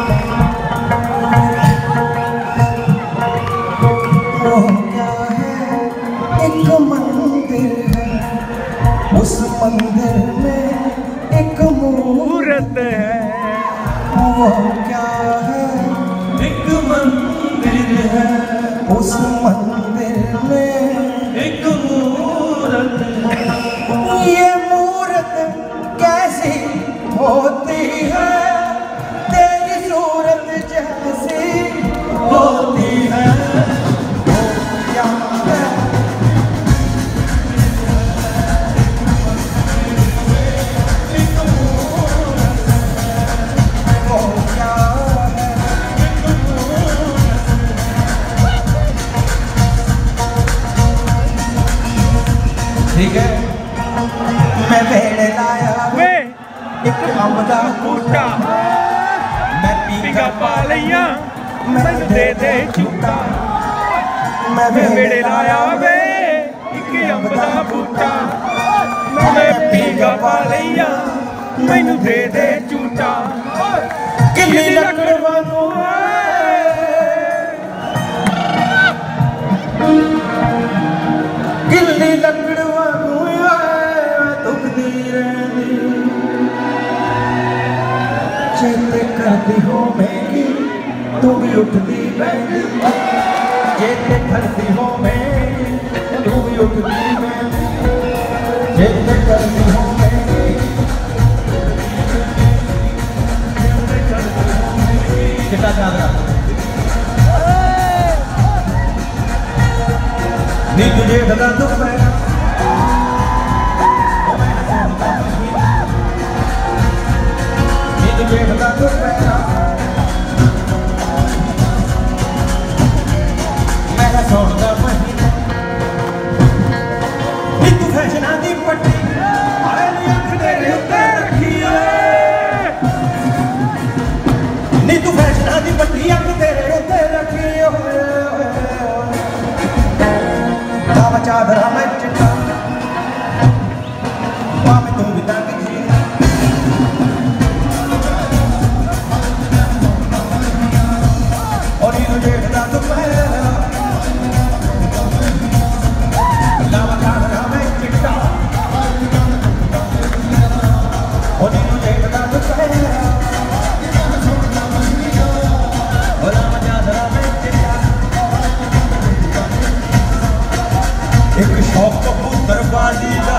वो क्या है एक मंदिर है उस मंदिर में एक मूर्त
है
वो क्या है एक मंदिर है उस मंदिर में एक मूर्त ये मूर्त कैसी होती है तेरी सूरत जैसी होती है वो क्या है
ठीक है
मैं भेड़ लाया
वे
एक अम्ब दा
बूटा
मैं
पिगा पा लिया मैनू दे दे झूठा
मैं
मैं मेरे लाया वे एक अंब दा बूटा मैं पिगा पा लिया मैनू दे दे झूठा
किल्ली लकड़ वांगू किल्ली लकड़ वांगू दुखदी रहंदी चेते करदी होवेगी तू भी उठदी बहंदी चेते करदी होवेगी तू भी उठदी बहंदी चेते करदी होवेगी
कितना चादरा
नी तुझे गदा दुख पैना नी तुझे गदा दुख पैना मेरा सोन दा महीना नी तू फैशना दी पट्टी आए नी अख तेरे उत्ते रखी नी तू फैशना दी पट्टी अख तेरे उत्ते रखी दावा चादरा मैं चिट्टा पावे तू भी तंग जी और ये तुझे गदा तो पहला दावा चादरा मैं चिट्टा और ये तुझे गदा तो पहला और दावा चादरा मैं चिट्टा एक शौक कबूतर बाजी दा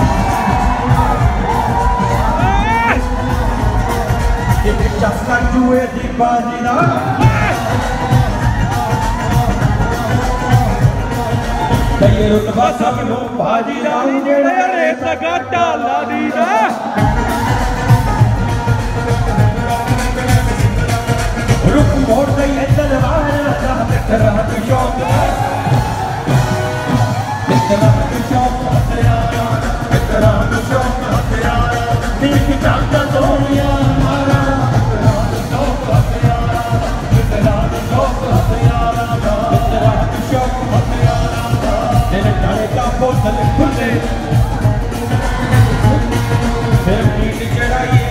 एक चस्का जुए दी बाजी दा कई रुतबा सब नू बाजी दा
जेड़े रेत गाटा ला दी दा
रुक मोड़ गई है तलवार दा तेरा शौक
शौक हथियारा मित्रा नु शौक हथियारा देख जाता सोनिया मारा मित्रा नु शौक हथियारा मित्रा नु शौक हथियारा मित्रा नु शौक हथियारा तेरे काले का बोतल खुले फिर नीट चढ़ाइए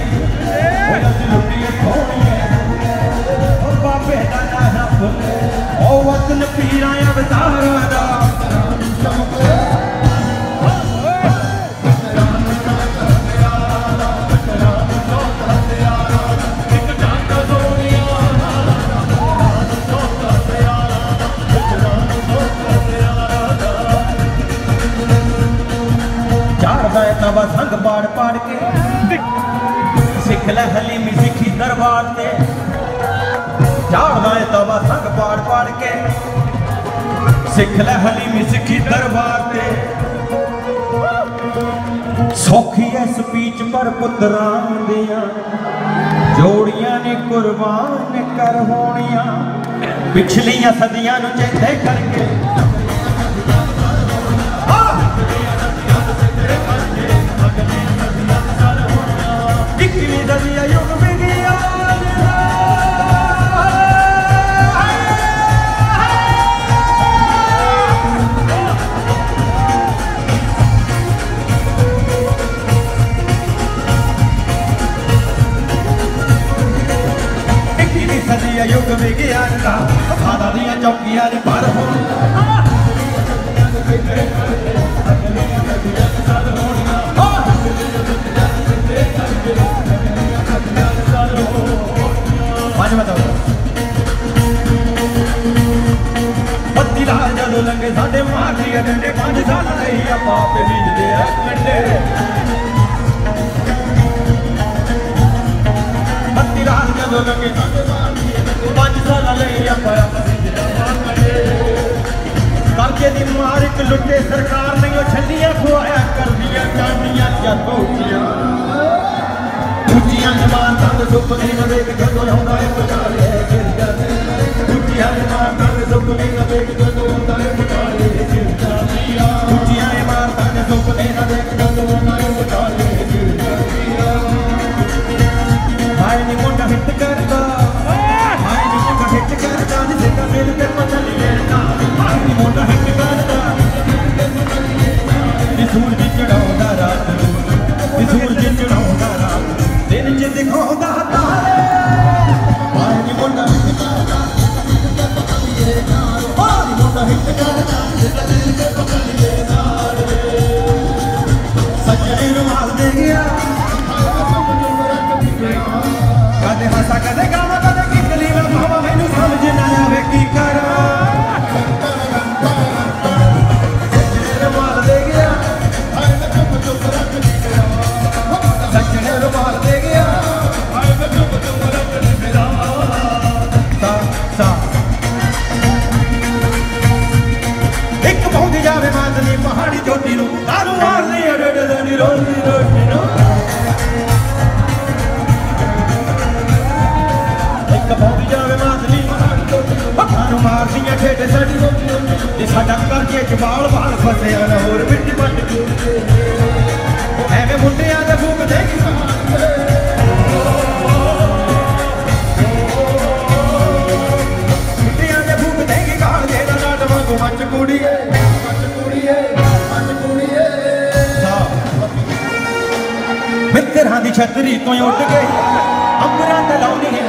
ओ वतन पीरा अवतारा दा झाड़दा तवा संग पाड़ पाड़ के सिख लै हलीमी सिखी दरबार ते झाड़दा तवा संग पाड़ पाड़ के सिख लै हलीमी सिखी दरबार ते सौखी है स्पीच पर पुत्रां दियां जोड़ियां ने कुर्बान कर होनियां पिछलियां सदियां नूं चेते करके दरिया युग विज्ञान इक्कीवीं सदी युग विज्ञान का खादा दिया चौकियां ने पर हो पत्ती लाल जदों लंघे साडे मारदी डंडे पांच साल रही आपां आपे बीजदे आ कंडे पत्ती लाल जदों लंघे साडे मारदी पांच साल रही आपां आपे बीजदे आ कंडे करके दी मार इक लुटे सरकार नहीं ओ छलियां खुआया करदियां कांडियां जातोचियां उच्चियां जमान तंग सुपने न देख जदों होंदा है पुचारे गिर जाते उच्चियां जमान तंग सुपने न देख जदों होंदा है पुचारे गिर जातियां उच्चियां जमान तंग सुपने न देख जदों होंदा है पुचारे गिर जातियां हाय नी मुंडा हिट करदा हाय नी मुंडा हिट करदा जिसे का दिल ते पचल लेना हाय नी मुंडा हिट करदा नी सूरज चढ़ाउंदा रात नी सूरज चढ़ाउंदा रात दिन च दिखाउंदा तारे हाय नी मुंडा हिट करदा हाय नी मुंडा हिट करदा दिल ते पचल लेना सजने रुमाल दे गया कदे हंसा कदे गावा कदे कितली में भावा मैनू समझ ना आवे की करा सजने रुमाल दे गया हाय मैं चुप चुप रख दी मेरा सजने रुमाल दे गया हाय मैं चुप चुप रख दी मेरा सा सा एक पहुंच जावे मातनी पहाड़ी चोटी नू दारू मारनी अडे अडे नी रोटी रोटी नो पहुंच जावे मातली पत्थर मारदियां ठेडे साडी ते साडा करके जबाल बाल फसिया ना होर मिट्टी पट के एवें मुंडियां दे फूक देगी मुंडियां दे फूक देगी गाल दे दा नाट वांगू मच कुड़ीए मच कुड़ीए मच कुड़ीए मित्तरां दी छतरी तो उड़ गई अंबरां ते लाउनी है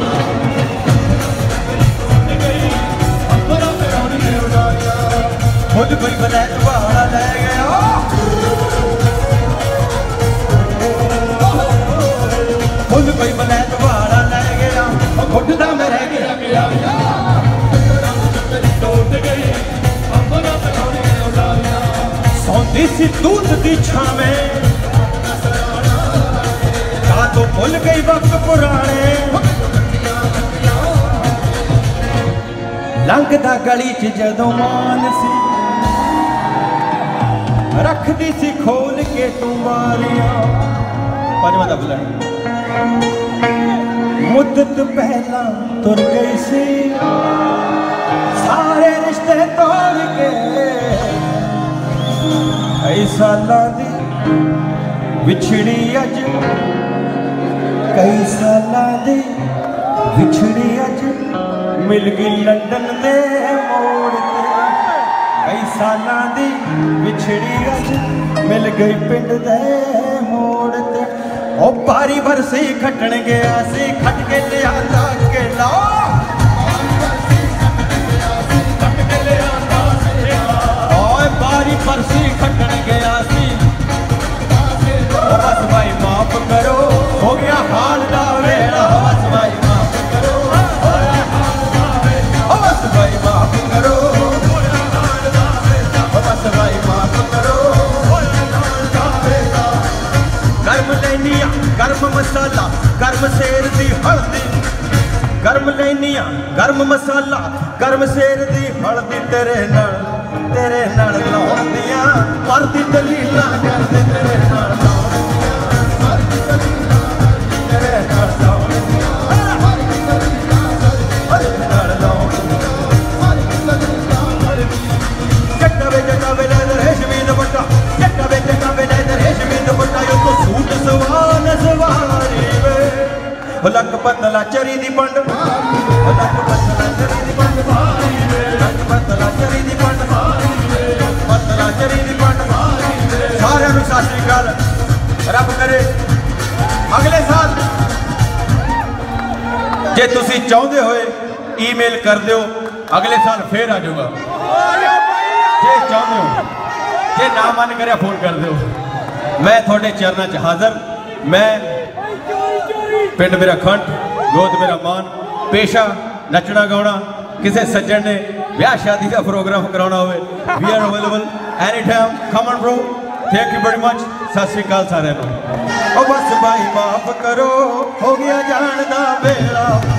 खुद कोई बलैत वाला ले गया खुद कोई बलैत वाला ले गया खुद दा मैं रह गया सौंदी सी दूध दी छावें का तो भुल गई वक्त पुराने लंघदा गली च जदों मान सी रखदी सी खोल के तू मारिया पंजवां दबला मुद्दत पहला तुर गई सी सारे रिश्ते तोड़ के
कई सालां दी विछड़ी अज, कई सालां दी विछड़ी अज मिल गई लंदन दे मोड़ ते। कई सालां दी विछड़ी अज मिल गई पिंड दे मोड़ ते। ओ बारी बरसी खटन गया सी, खट के लियांदा केला। बारी परसी खटन गया सी, बस भाई माफ करो हो गया हाल दा वेला। बस भाई माफ करो, बस भाई माफ करो, बस भाई माफ करो। गर्म लैनिया गर्म मसाला, गर्म शेर दी हल्दी। गर्म लैनिया गर्म मसाला, गर्म शेर दी हल्दी। तेरे नाल तेरे नाल लाउण दियां मरदी दलीलां करदे। तेरे नाल लाउण दियां मरदी दलीलां, तेरे नाल लाउण दियां मरदी दलीलां, तेरे नाल लाउण दियां मरदी दलीलां। जट्टा वे जट्टा वे ले रेशमी दुपट्टा, जट्टा वे जट्टा वे ले रेशमी दुपट्टा। यो तो सूट सवान सवारी वे, लक पतला चरी दी पंड, लक पतला चरी दी पंड भारी वे, लक पतला चरी दी पंड भारी वे, पतला चरी दी पंड भारी वे। सारिਆਂ ਨੂੰ ਸਤਿ ਸ਼੍ਰੀ ਅਕਾਲ। ਰੱਬ ਕਰੇ ਅਗਲੇ ਸਾਲ ਜੇ ਤੁਸੀਂ ਚਾਹੁੰਦੇ ਹੋਏ ਈਮੇਲ ਕਰ ਦਿਓ, ਅਗਲੇ ਸਾਲ ਫੇਰ ਆ ਜਾਊਗਾ। ਜੇ ਚਾਹੁੰਦੇ ਹੋ, ਜੇ ਨਾ ਮਨ ਕਰਿਆ ਫੋਨ ਕਰ ਦਿਓ। ਮੈਂ ਤੁਹਾਡੇ ਚਰਨਾਂ 'ਚ ਹਾਜ਼ਰ। ਮੈਂ पिंड मेरा खंड, गोद मेरा मान, पेशा नचना गाना। किसी सज्जन ने ब्याह शादी का प्रोग्राम कराना हो, we are available any time. Come on bro, thank you very much. सत श्री अकाल सारे। ओ बस भाई माफ करो हो गया जान दा बेड़ा।